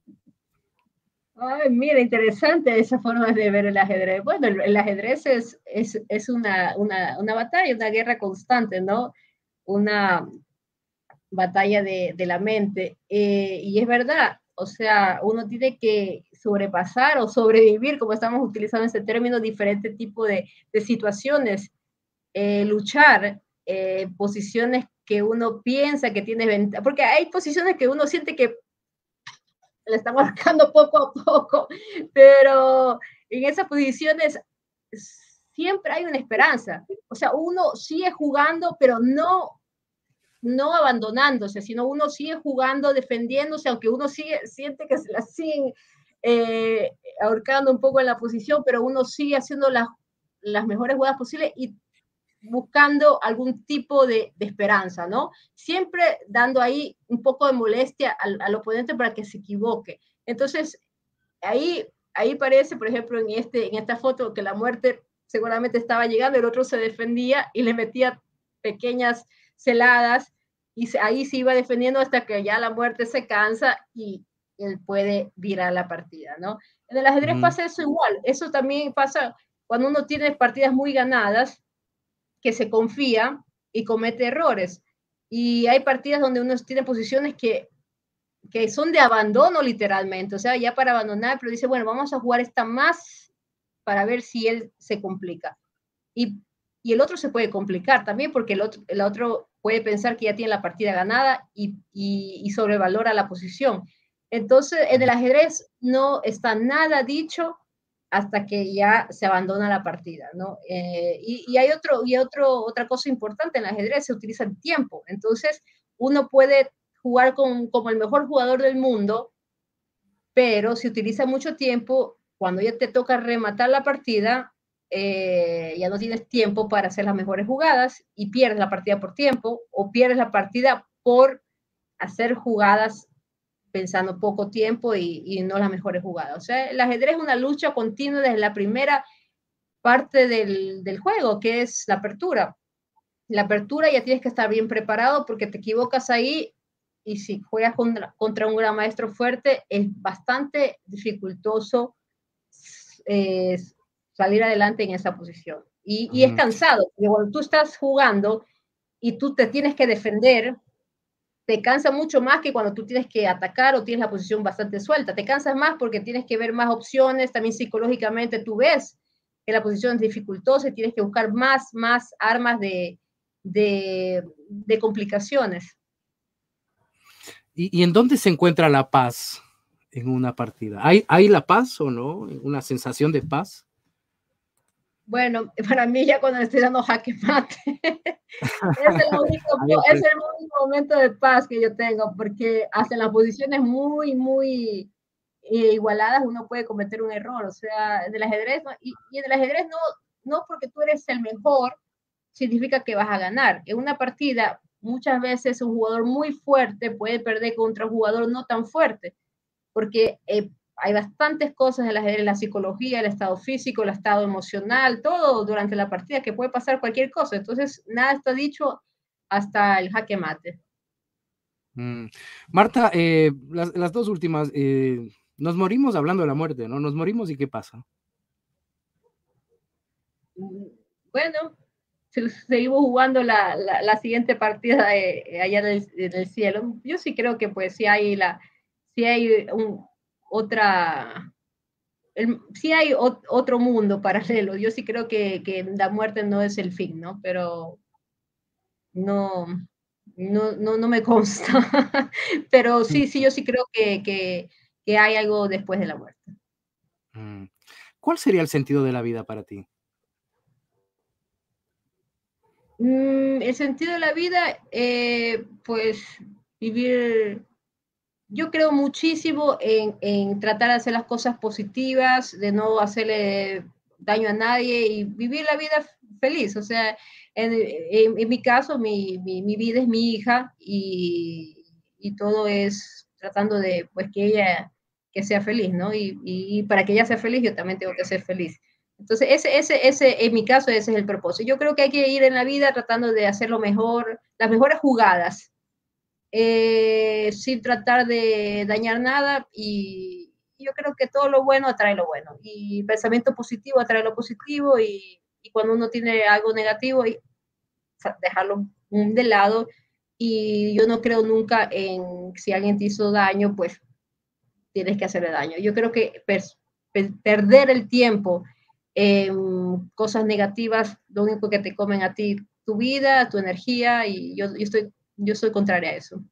Ay, mira, interesante esa forma de ver el ajedrez. Bueno, el ajedrez es una batalla, una guerra constante, ¿no? Una batalla de la mente. Y es verdad, o sea, uno tiene que sobrepasar o sobrevivir, como estamos utilizando ese término, diferentes tipos de situaciones, luchar, posiciones que uno piensa que tiene ventaja, porque hay posiciones que uno siente que le están marcando poco a poco, pero en esas posiciones siempre hay una esperanza. O sea, uno sigue jugando, pero no abandonándose, sino uno sigue jugando, defendiéndose, aunque uno siente que se la siguen ahorcando un poco en la posición, pero uno sigue haciendo las mejores jugadas posibles y buscando algún tipo de esperanza, ¿no? Siempre dando ahí un poco de molestia al oponente para que se equivoque. Entonces, ahí parece, por ejemplo, en esta foto, que la muerte seguramente estaba llegando, el otro se defendía y le metía pequeñas celadas, y ahí se iba defendiendo hasta que ya la muerte se cansa y él puede virar la partida, ¿no? En el ajedrez pasa eso igual, eso también pasa cuando uno tiene partidas muy ganadas, que se confía y comete errores. Y hay partidas donde uno tiene posiciones que son de abandono literalmente, o sea, ya para abandonar, pero dice, bueno, vamos a jugar esta más para ver si él se complica. Y el otro se puede complicar también porque el otro puede pensar que ya tiene la partida ganada y sobrevalora la posición. Entonces, en el ajedrez no está nada dicho hasta que ya se abandona la partida, ¿no? Y hay otra cosa importante en el ajedrez, se utiliza el tiempo. Entonces, uno puede jugar como el mejor jugador del mundo, pero si utiliza mucho tiempo, cuando ya te toca rematar la partida, ya no tienes tiempo para hacer las mejores jugadas y pierdes la partida por tiempo o pierdes la partida por hacer jugadas pensando poco tiempo y no las mejores jugadas. O sea, el ajedrez es una lucha continua desde la primera parte del juego, que es la apertura. La apertura ya tienes que estar bien preparado porque te equivocas ahí y si juegas contra un gran maestro fuerte es bastante dificultoso salir adelante en esa posición. Y es cansado, porque cuando tú estás jugando y tú te tienes que defender, te cansa mucho más que cuando tú tienes que atacar o tienes la posición bastante suelta. Te cansas más porque tienes que ver más opciones, también psicológicamente tú ves que la posición es dificultosa y tienes que buscar más armas de complicaciones. ¿Y en dónde se encuentra la paz en una partida? ¿Hay la paz o no? ¿Una sensación de paz? Bueno, para mí ya cuando estoy dando jaque mate, es el único momento de paz que yo tengo, porque hasta en las posiciones muy igualadas uno puede cometer un error, o sea, en el ajedrez, y en el ajedrez no porque tú eres el mejor, significa que vas a ganar. En una partida, muchas veces un jugador muy fuerte puede perder contra un jugador no tan fuerte, porque hay bastantes cosas en la psicología, el estado físico, el estado emocional, todo durante la partida, que puede pasar cualquier cosa. Entonces, nada está dicho hasta el jaque mate. Marta, las dos últimas, nos morimos hablando de la muerte, ¿no? Nos morimos y ¿qué pasa? Bueno, seguimos jugando la siguiente partida allá en el cielo. Yo sí creo que pues sí hay otra, sí hay otro mundo paralelo. Yo sí creo que la muerte no es el fin, ¿no? Pero no, no me consta. Pero sí, yo sí creo que hay algo después de la muerte. ¿Cuál sería el sentido de la vida para ti? El sentido de la vida, pues vivir. Yo creo muchísimo en tratar de hacer las cosas positivas, de no hacerle daño a nadie y vivir la vida feliz. O sea, en mi caso, mi vida es mi hija y todo es tratando de pues que ella que sea feliz, ¿no? Y para que ella sea feliz, yo también tengo que ser feliz. Entonces, ese, en mi caso, ese es el propósito. Yo creo que hay que ir en la vida tratando de hacer lo mejor, las mejores jugadas, sin tratar de dañar nada y yo creo que todo lo bueno atrae lo bueno y pensamiento positivo atrae lo positivo y cuando uno tiene algo negativo y dejarlo de lado y yo no creo nunca en si alguien te hizo daño pues tienes que hacerle daño. Yo creo que perder el tiempo en cosas negativas lo único que te comen a ti tu vida, tu energía y yo soy contraria a eso.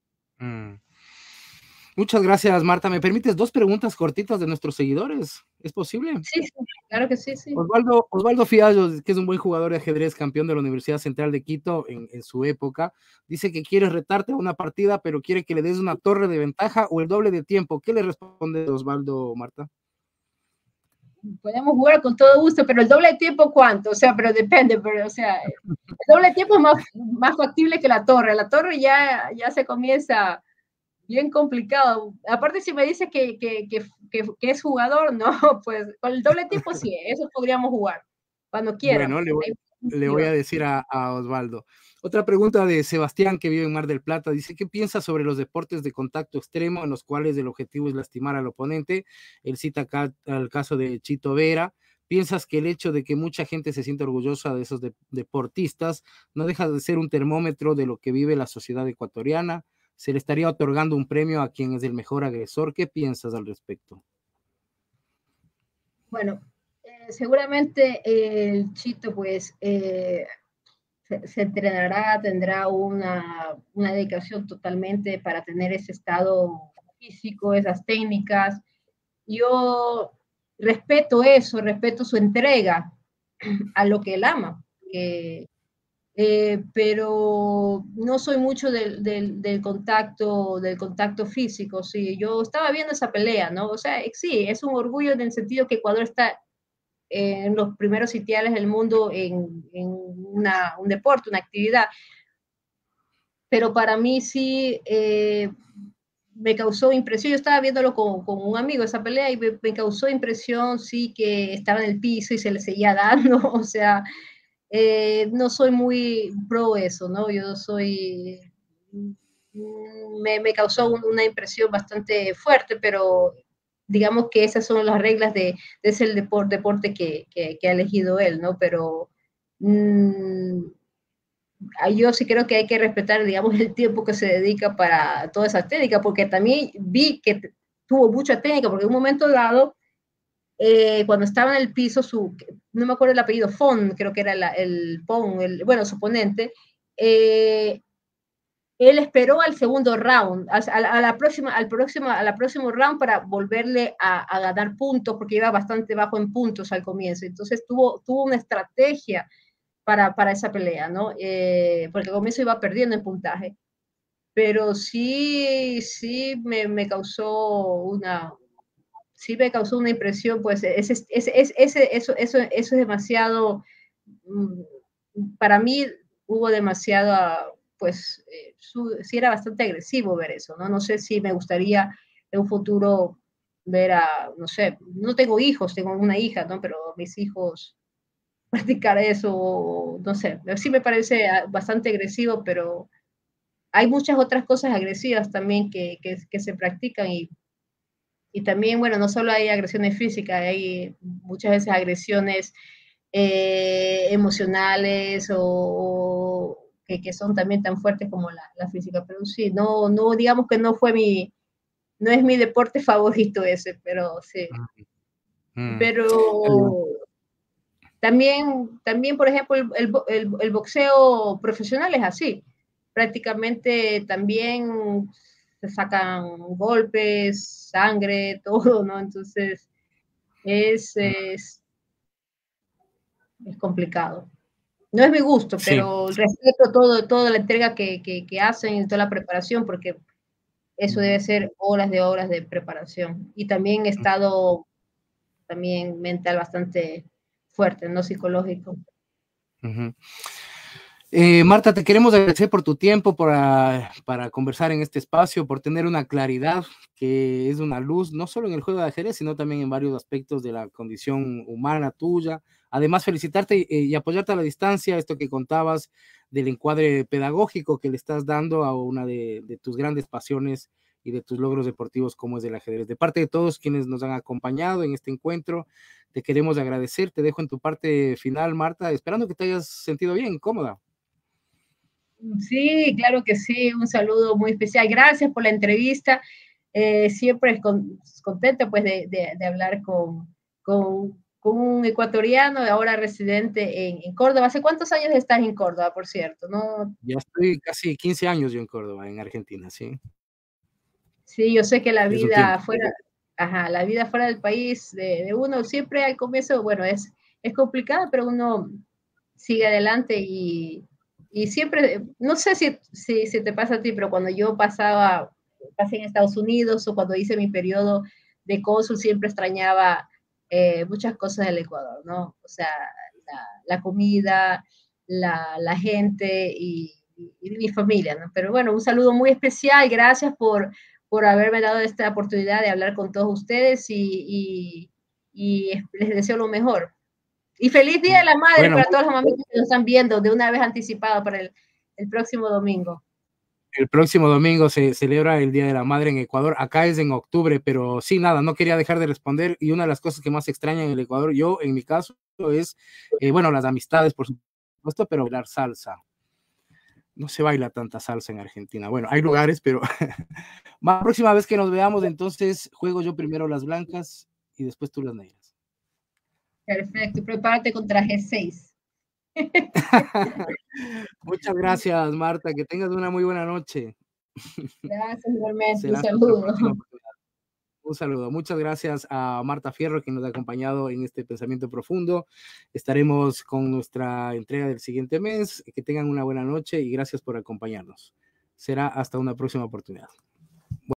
Muchas gracias, Marta. ¿Me permites dos preguntas cortitas de nuestros seguidores? ¿Es posible? Sí, claro que sí, sí. Osvaldo Fiallo, que es un buen jugador de ajedrez, campeón de la Universidad Central de Quito en su época, dice que quiere retarte a una partida, pero quiere que le des una torre de ventaja o el doble de tiempo. ¿Qué le responde Osvaldo, Marta? podemos jugar con todo gusto, pero el doble tiempo, ¿cuánto? O sea, pero depende, pero, o sea, el doble tiempo es más factible que la torre. La torre ya se comienza bien complicado. Aparte, si me dice que es jugador, no, pues con el doble tiempo sí, eso podríamos jugar, cuando quieran. Bueno, le voy a decir a Osvaldo. Otra pregunta de Sebastián, que vive en Mar del Plata, dice, ¿qué piensa sobre los deportes de contacto extremo en los cuales el objetivo es lastimar al oponente? Él cita acá al caso de Chito Vera. ¿Piensas que el hecho de que mucha gente se sienta orgullosa de esos deportistas no deja de ser un termómetro de lo que vive la sociedad ecuatoriana? ¿Se le estaría otorgando un premio a quien es el mejor agresor? ¿Qué piensas al respecto? Bueno, seguramente el Chito, pues, se entrenará, tendrá una dedicación totalmente para tener ese estado físico, esas técnicas. Yo respeto eso, respeto su entrega a lo que él ama. Pero no soy mucho del contacto físico, sí. Yo estaba viendo esa pelea, ¿no? O sea, sí, es un orgullo en el sentido que Ecuador está en los primeros sitiales del mundo en un deporte, una actividad, pero para mí sí me causó impresión. Yo estaba viéndolo con un amigo esa pelea y me causó impresión, sí, que estaba en el piso y se le seguía dando, o sea, no soy muy pro eso, ¿no? Yo soy, me causó una impresión bastante fuerte, pero digamos que esas son las reglas de ese deporte que ha elegido él, ¿no? Pero yo sí creo que hay que respetar, digamos, el tiempo que se dedica para toda esa técnica, porque también vi que tuvo mucha técnica, porque en un momento dado, cuando estaba en el piso, no me acuerdo el apellido, Fon, creo que era el Pon, bueno, su oponente, él esperó al segundo round, a la próximo round para volverle a ganar puntos, porque iba bastante bajo en puntos al comienzo. Entonces tuvo una estrategia para esa pelea, ¿no? Porque al comienzo iba perdiendo en puntaje. Pero sí sí me causó una impresión, pues eso es demasiado, para mí hubo demasiado, pues sí era bastante agresivo ver eso, ¿no? No sé si me gustaría en un futuro ver no sé, no tengo hijos, tengo una hija, ¿no? Pero mis hijos practicar eso, no sé, sí me parece bastante agresivo, pero hay muchas otras cosas agresivas también que se practican y también, bueno, no solo hay agresiones físicas, hay muchas veces agresiones emocionales o que son también tan fuertes como la física, pero sí, no, digamos que no es mi deporte favorito ese, pero sí. Mm. Pero también, por ejemplo, el boxeo profesional es así. Prácticamente también se sacan golpes, sangre, todo, ¿no? Entonces es, es, es complicado. No es mi gusto, Sí. pero respeto toda la entrega que hacen y toda la preparación, porque eso debe ser horas de preparación. Y también estado también mental bastante fuerte, no psicológico. Uh-huh. Marta, te queremos agradecer por tu tiempo para conversar en este espacio, por tener una claridad que es una luz, no solo en el juego de ajedrez, sino también en varios aspectos de la condición humana tuya. Además, felicitarte y apoyarte a la distancia, esto que contabas del encuadre pedagógico que le estás dando a una de tus grandes pasiones y de tus logros deportivos como es el ajedrez. De parte de todos quienes nos han acompañado en este encuentro, te queremos agradecer. Te dejo en tu parte final, Marta, esperando que te hayas sentido bien, cómoda. Sí, claro que sí, un saludo muy especial. Gracias por la entrevista. Siempre contenta pues de hablar con un ecuatoriano, ahora residente en Córdoba. ¿Hace cuántos años estás en Córdoba, por cierto? ¿No? Ya estoy casi 15 años yo en Córdoba, en Argentina, sí. Sí, yo sé que Es un tiempo. la vida fuera del país de uno siempre al comienzo, bueno, es complicada, pero uno sigue adelante y siempre, no sé si te pasa a ti, pero cuando yo pasé en Estados Unidos o cuando hice mi periodo de cónsul, siempre extrañaba muchas cosas del Ecuador, ¿no? O sea, la comida, la gente y mi familia, ¿no? Pero bueno, un saludo muy especial, gracias por haberme dado esta oportunidad de hablar con todos ustedes y les deseo lo mejor. Y feliz Día de la Madre Bueno, para todas las mamitas que nos están viendo de una vez anticipado para el próximo domingo. el próximo domingo se celebra el Día de la Madre en Ecuador. Acá es en octubre, pero sí, nada, no quería dejar de responder. Y una de las cosas que más extraña en el Ecuador, yo en mi caso, es, bueno, las amistades, por supuesto, pero bailar salsa. No se baila tanta salsa en Argentina. Bueno, hay lugares, pero la próxima vez que nos veamos, entonces juego yo primero las blancas y después tú las negras. Perfecto, prepárate contra G6. Muchas gracias, Marta. Que tengas una muy buena noche. Gracias, igualmente. Un Será hasta otra saludo. próxima oportunidad. Un saludo. Muchas gracias a Marta Fierro, quien nos ha acompañado en este pensamiento profundo. Estaremos con nuestra entrega del siguiente mes. Que tengan una buena noche y gracias por acompañarnos. Será hasta una próxima oportunidad.